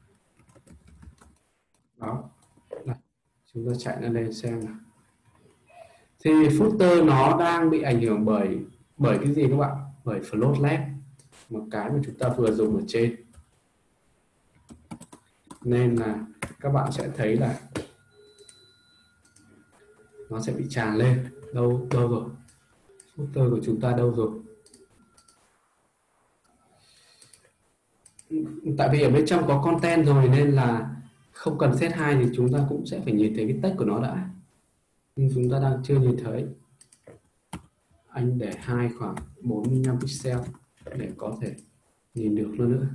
Đó, này, chúng ta chạy nó lên xem nào. Thì footer nó đang bị ảnh hưởng bởi cái gì các bạn? Bởi float left, một cái mà chúng ta vừa dùng ở trên, nên là các bạn sẽ thấy là nó sẽ bị tràn lên. Đâu rồi? Footer của chúng ta đâu rồi? Tại vì ở bên trong có content rồi nên là không cần set 2 thì chúng ta cũng sẽ phải nhìn thấy cái text của nó đã, nhưng chúng ta đang chưa nhìn thấy. Anh để 2 khoảng 45 pixel để có thể nhìn được nó nữa.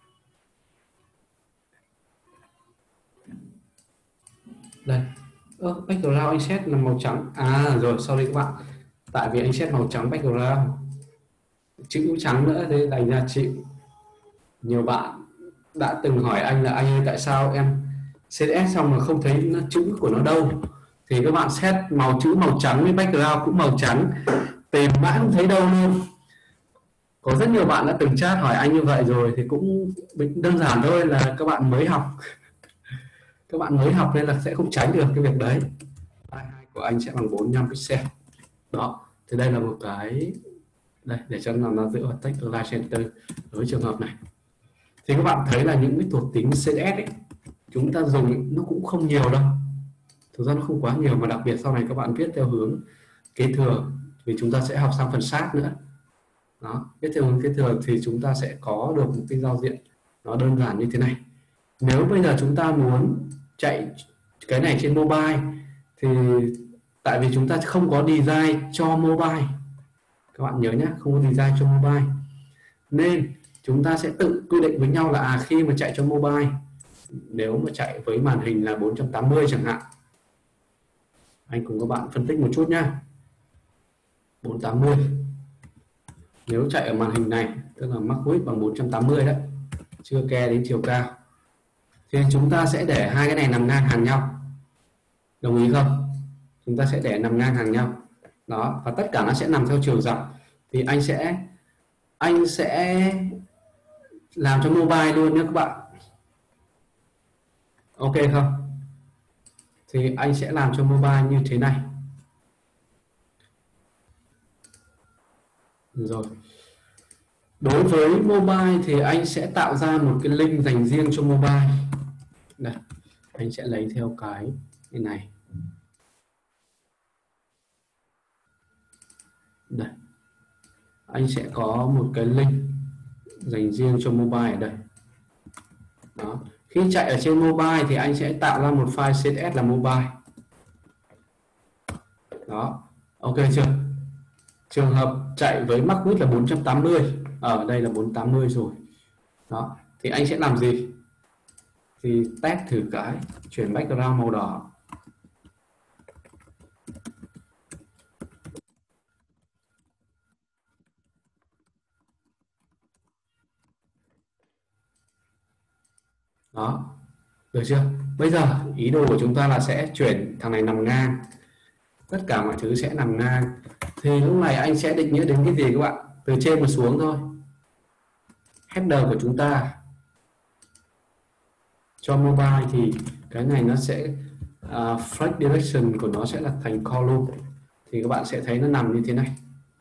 Đây, background anh set là màu trắng. À rồi, sorry các bạn, tại vì anh set màu trắng background, chữ trắng nữa, thế thành ra chịu. Nhiều bạn đã từng hỏi anh là anh ơi tại sao em CSS xong mà không thấy nó, chữ của nó đâu. Thì các bạn set màu chữ màu trắng với background cũng màu trắng, tìm mãi không thấy đâu luôn. Có rất nhiều bạn đã từng chat hỏi anh như vậy rồi, thì cũng đơn giản thôi là các bạn mới học. Các bạn mới học nên là sẽ không tránh được cái việc đấy. Hai của anh sẽ bằng 45 pixel. Đó, thì đây là một cái đây để cho nó dựa vào text align center với trường hợp này. Thì các bạn thấy là những cái thuộc tính CSS ấy, chúng ta dùng nó cũng không nhiều đâu, thực ra nó không quá nhiều, mà đặc biệt sau này các bạn viết theo hướng kế thừa vì chúng ta sẽ học sang phần sát nữa. Đó, viết theo hướng kế thừa thì chúng ta sẽ có được một cái giao diện nó đơn giản như thế này. Nếu bây giờ chúng ta muốn chạy cái này trên mobile thì tại vì chúng ta không có design cho mobile, các bạn nhớ nhé, không có design cho mobile, nên chúng ta sẽ tự quy định với nhau là khi mà chạy cho mobile, nếu mà chạy với màn hình là 480 chẳng hạn, anh cùng các bạn phân tích một chút nhá. 480 nếu chạy ở màn hình này, tức là max width bằng 480 đấy, chưa kè đến chiều cao, thì chúng ta sẽ để hai cái này nằm ngang hàng nhau, đồng ý không? Chúng ta sẽ để nằm ngang hàng nhau đó, và tất cả nó sẽ nằm theo chiều dọc. Thì anh sẽ làm cho mobile luôn nhé các bạn, ok không? Thì anh sẽ làm cho mobile như thế này. Rồi, đối với mobile thì anh sẽ tạo ra một cái link dành riêng cho mobile. Đây, anh sẽ lấy theo cái này. Đây, anh sẽ có một cái link dành riêng cho mobile ở đây. Đó, khi chạy ở trên mobile thì anh sẽ tạo ra một file CSS là mobile. Đó, ok chưa? Trường hợp chạy với max width là 480, ở đây là 480 rồi. Đó, thì anh sẽ làm gì? Thì test thử cái chuyển background màu đỏ. Đó, được chưa? Bây giờ ý đồ của chúng ta là sẽ chuyển thằng này nằm ngang, tất cả mọi thứ sẽ nằm ngang. Thì lúc này anh sẽ định nghĩa đến cái gì các bạn? Từ trên mà xuống thôi. Header của chúng ta cho mobile thì cái này nó sẽ flex direction của nó sẽ là thành column. Thì các bạn sẽ thấy nó nằm như thế này,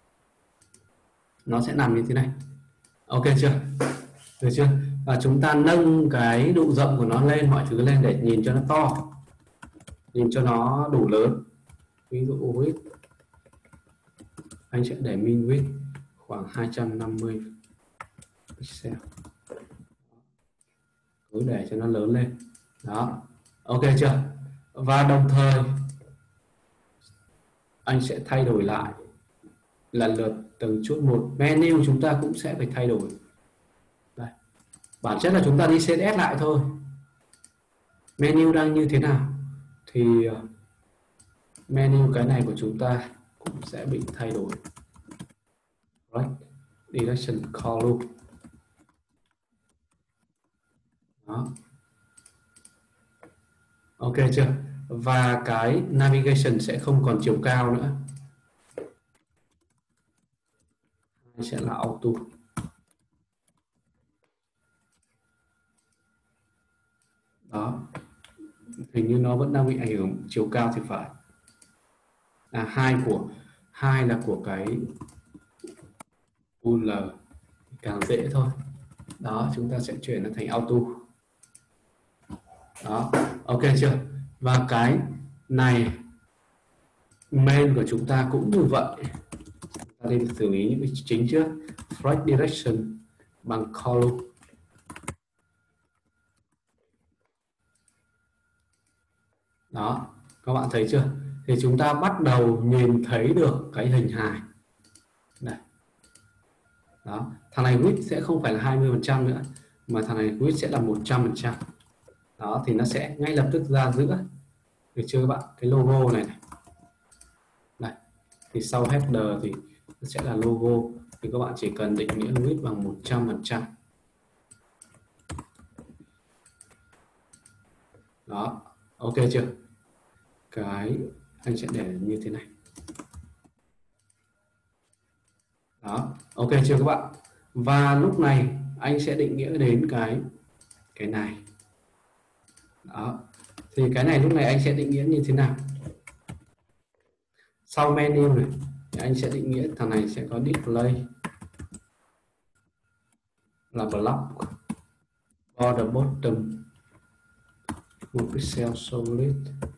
nó sẽ nằm như thế này, ok chưa? Được chưa? Và chúng ta nâng cái độ rộng của nó lên, mọi thứ lên để nhìn cho nó to, nhìn cho nó đủ lớn. Ví dụ width anh sẽ để min width khoảng 250 pixel, cứ để cho nó lớn lên. Đó, ok chưa? Và đồng thời anh sẽ thay đổi lại lần lượt từng chút một. Menu chúng ta cũng sẽ phải thay đổi. Đây, bản chất là chúng ta đi CSS lại thôi. Menu đang như thế nào thì menu cái này của chúng ta cũng sẽ bị thay đổi. Right, direction column. Đó, Ok chưa? Và cái navigation sẽ không còn chiều cao nữa, sẽ là auto. Đó, hình như nó vẫn đang bị ảnh hưởng chiều cao thì phải. Hai là của cái UL, càng dễ thôi. Đó, chúng ta sẽ chuyển nó thành auto. Đó, ok chưa? Và cái này main của chúng ta cũng như vậy. Ta đi xử lý những cái chính trước. Right direction bằng column. Đó, các bạn thấy chưa? Thì chúng ta bắt đầu nhìn thấy được cái hình hài. Đây. Đó, thằng này width sẽ không phải là 20% nữa, mà thằng này width sẽ là 100%. Đó, thì nó sẽ ngay lập tức ra giữa. Được chưa các bạn? Cái logo này này. Đây. Thì sau header thì nó sẽ là logo. Thì các bạn chỉ cần định nghĩa width bằng 100%. Đó, ok chưa? Cái anh sẽ để như thế này. Đó, ok chưa các bạn? Và lúc này anh sẽ định nghĩa đến cái này. Đó, thì cái này lúc này anh sẽ định nghĩa như thế nào? Sau menu này thì anh sẽ định nghĩa thằng này sẽ có display là block, border bottom, một pixel solid.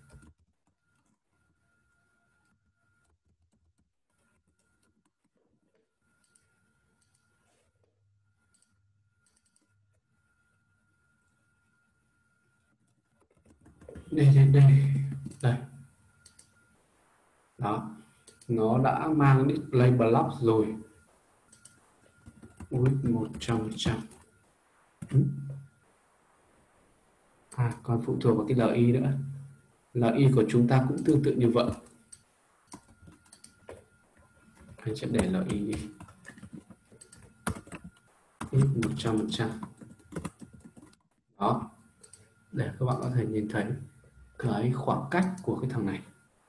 Đây. Đó, nó đã mang display block rồi, with 100%. Còn phụ thuộc vào cái LI nữa. LI của chúng ta cũng tương tự như vậy. Anh sẽ để LI đi, ít 100%. Đó, để các bạn có thể nhìn thấy cái khoảng cách của cái thằng này.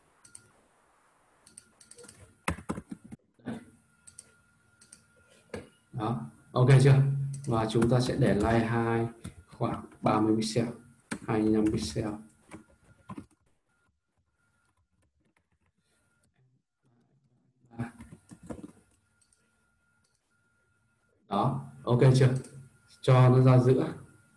Đó, ok chưa? Và chúng ta sẽ để line 2 khoảng 30 pixel, 25 pixel. Đó, ok chưa? Cho nó ra giữa.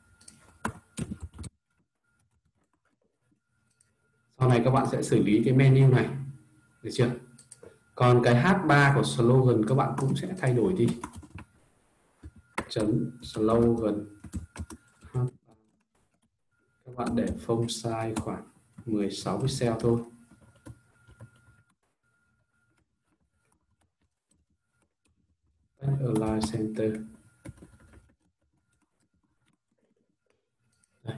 Sau này các bạn sẽ xử lý cái menu này, được chưa? Còn cái H3 của slogan các bạn cũng sẽ thay đổi đi. Chấm slogan. Các bạn để font size khoảng 16 pixel thôi. Align center. Đây.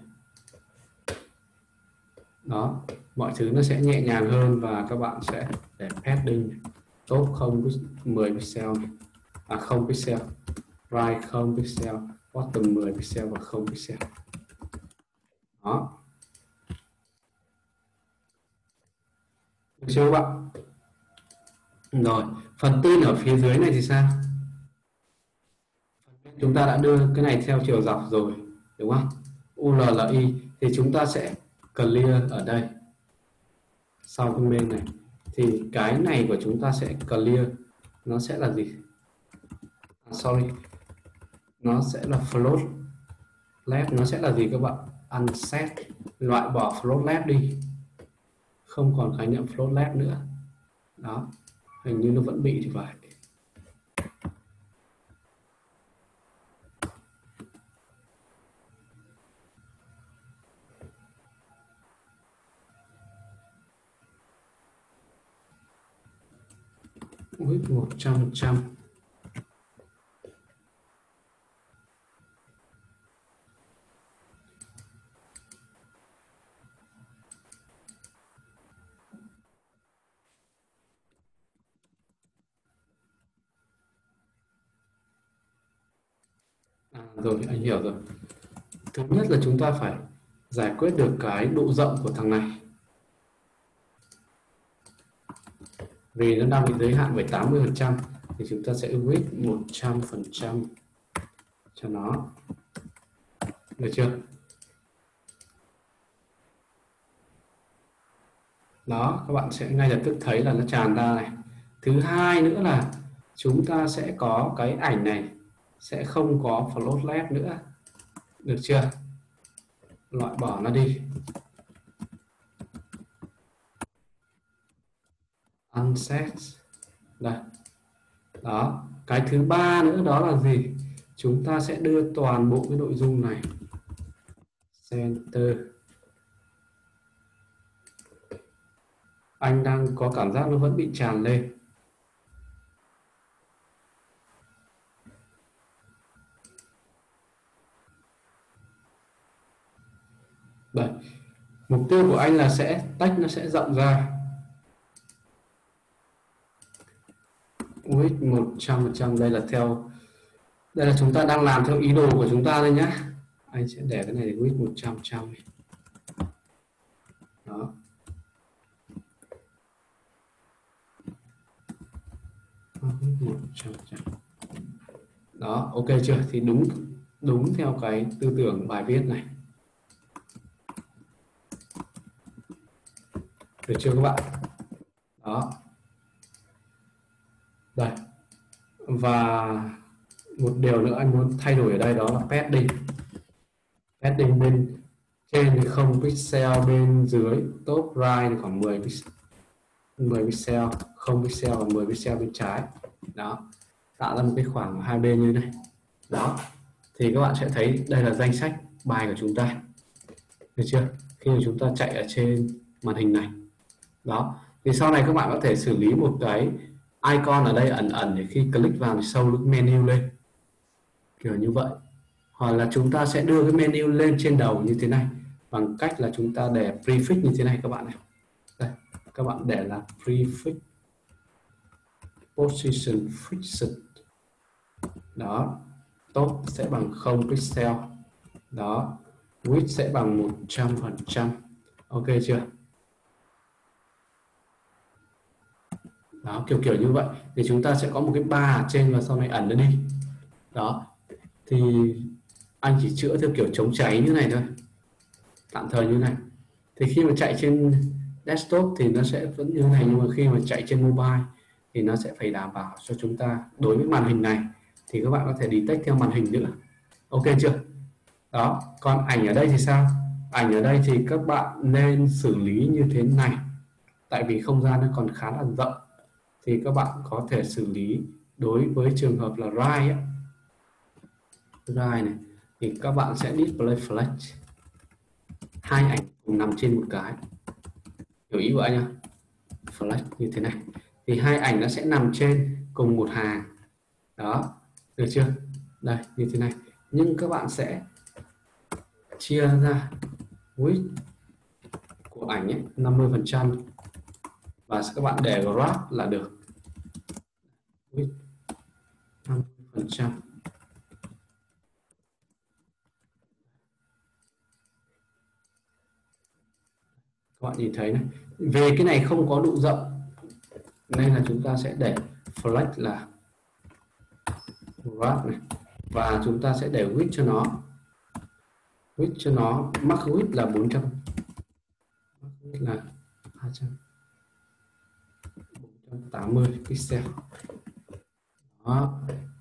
Đó, mọi thứ nó sẽ nhẹ nhàng hơn và các bạn sẽ để padding top 10 pixel này. 0 pixel, right 0 pixel, bottom 10 pixel và 0 pixel. Đó, được chưa các bạn? Rồi, phần tin ở phía dưới này thì sao? Chúng ta đã đưa cái này theo chiều dọc rồi, đúng không? ULLI thì chúng ta sẽ clear ở đây. Sau cái main này thì cái này của chúng ta sẽ clear, nó sẽ là gì? Sorry, nó sẽ là float left, nó sẽ là gì các bạn? Unset, loại bỏ float left đi, không còn khái niệm float left nữa. Đó, hình như nó vẫn bị thì phải. With 100%. Rồi anh hiểu rồi. Thứ nhất là chúng ta phải giải quyết được cái độ rộng của thằng này. Vì nó đang bị giới hạn bởi 80% thì chúng ta sẽ width 100% cho nó. Được chưa? Đó, các bạn sẽ ngay lập tức thấy là nó tràn ra này. Thứ hai nữa là chúng ta sẽ có cái ảnh này sẽ không có float left nữa. Được chưa? Loại bỏ nó đi. Unset. Đây. Đó, cái thứ ba nữa đó là gì? Chúng ta sẽ đưa toàn bộ cái nội dung này center. Anh đang có cảm giác nó vẫn bị tràn lên. Đây. Mục tiêu của anh là sẽ tách nó sẽ rộng ra. Width 100%. Đây là chúng ta đang làm theo ý đồ của chúng ta thôi nhé. Anh sẽ để cái này để width 100%. Đó. Đó, ok chưa? Thì đúng theo cái tư tưởng bài viết này. Được chưa các bạn? Đó. Đây. Và một điều nữa anh muốn thay đổi ở đây đó là padding. Padding bên trên thì 0 pixel, bên dưới top right thì khoảng 10 pixel, 0 pixel và 10 pixel bên trái. Đó. Tạo ra một cái khoảng hai bên như này. Đó. Thì các bạn sẽ thấy đây là danh sách bài của chúng ta. Được chưa? Khi mà chúng ta chạy ở trên màn hình này. Đó. Thì sau này các bạn có thể xử lý một cái icon ở đây ẩn ẩn để khi click vào thì show được menu lên. Kiểu như vậy. Hoặc là chúng ta sẽ đưa cái menu lên trên đầu như thế này bằng cách là chúng ta để prefix như thế này các bạn này. Đây, các bạn để là prefix position fixed. Đó. Top sẽ bằng 0 pixel. Đó. Width sẽ bằng 100%. Ok chưa? Đó, kiểu như vậy thì chúng ta sẽ có một cái bar ở trên và sau này ẩn nó đi. Đó. Thì anh chỉ chữa theo kiểu chống cháy như này thôi, tạm thời như này. Thì khi mà chạy trên desktop thì nó sẽ vẫn như này, nhưng mà khi mà chạy trên mobile thì nó sẽ phải đảm bảo cho chúng ta đối với màn hình này thì các bạn có thể detect theo màn hình nữa. Ok chưa? Đó, còn ảnh ở đây thì sao? Ảnh ở đây thì các bạn nên xử lý như thế này, tại vì không gian nó còn khá là rộng thì các bạn có thể xử lý đối với trường hợp là right ấy. Right này thì các bạn sẽ display flash, hai ảnh cùng nằm trên một cái, hiểu ý của anh không? Flash như thế này thì hai ảnh nó sẽ nằm trên cùng một hàng. Đó, được chưa? Đây, như thế này. Nhưng các bạn sẽ chia ra width của ảnh ấy 50% và các bạn để graph là được. Width 50%. Các bạn nhìn thấy này, về cái này không có độ rộng nên là chúng ta sẽ để flex là graph này, và chúng ta sẽ để width cho nó max width là 400, max width là 480 pixel. Đó.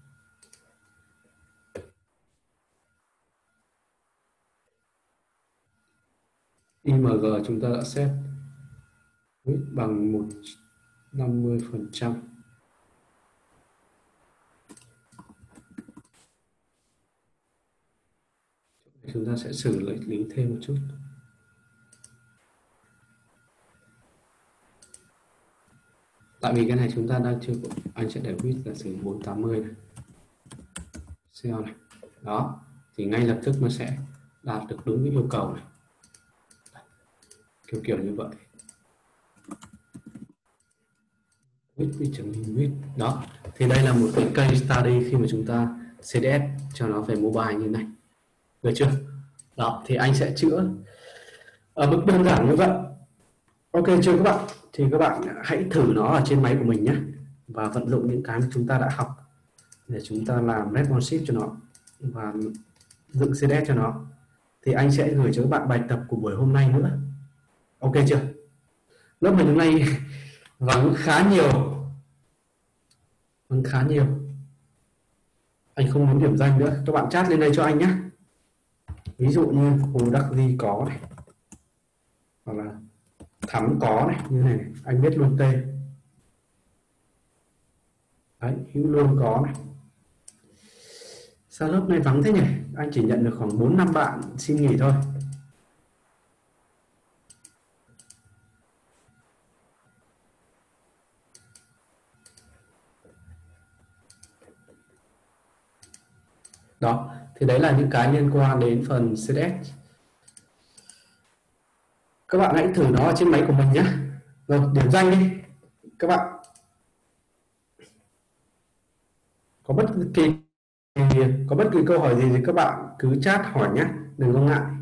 IMG chúng ta đã set width bằng 150%. Chúng ta sẽ xử lý thêm một chút. Tại vì cái này chúng ta đang chưa có, anh sẽ để width là sử 480 này. Cell này. Đó, thì ngay lập tức nó sẽ đạt được đúng cái yêu cầu này. Kiểu như vậy. Width. Đó, thì đây là một cái case study khi mà chúng ta CSS cho nó về mobile như này. Được chưa? Đó, thì anh sẽ chữa ở mức đơn giản như vậy. Ok chưa các bạn? Thì các bạn hãy thử nó ở trên máy của mình nhé, và vận dụng những cái mà chúng ta đã học để chúng ta làm responsive cho nó và dựng CSS cho nó. Thì anh sẽ gửi cho các bạn bài tập của buổi hôm nay nữa. Ok chưa? Lớp mình hôm nay vắng khá nhiều, vắng khá nhiều. Anh không muốn điểm danh nữa, các bạn chat lên đây cho anh nhé. Ví dụ như Hồ Đắc Di có này, hoặc là Thắm có này, như này, anh biết luôn tên. Đấy, Hữu luôn có này. Sao lớp này vắng thế nhỉ? Anh chỉ nhận được khoảng 4-5 bạn xin nghỉ thôi. Đó, thì đấy là những cái liên quan đến phần CSS. Các bạn hãy thử nó ở trên máy của mình nhé. Rồi, điểm danh đi. Các bạn có bất kỳ câu hỏi gì thì các bạn cứ chat hỏi nhé, đừng có ngại.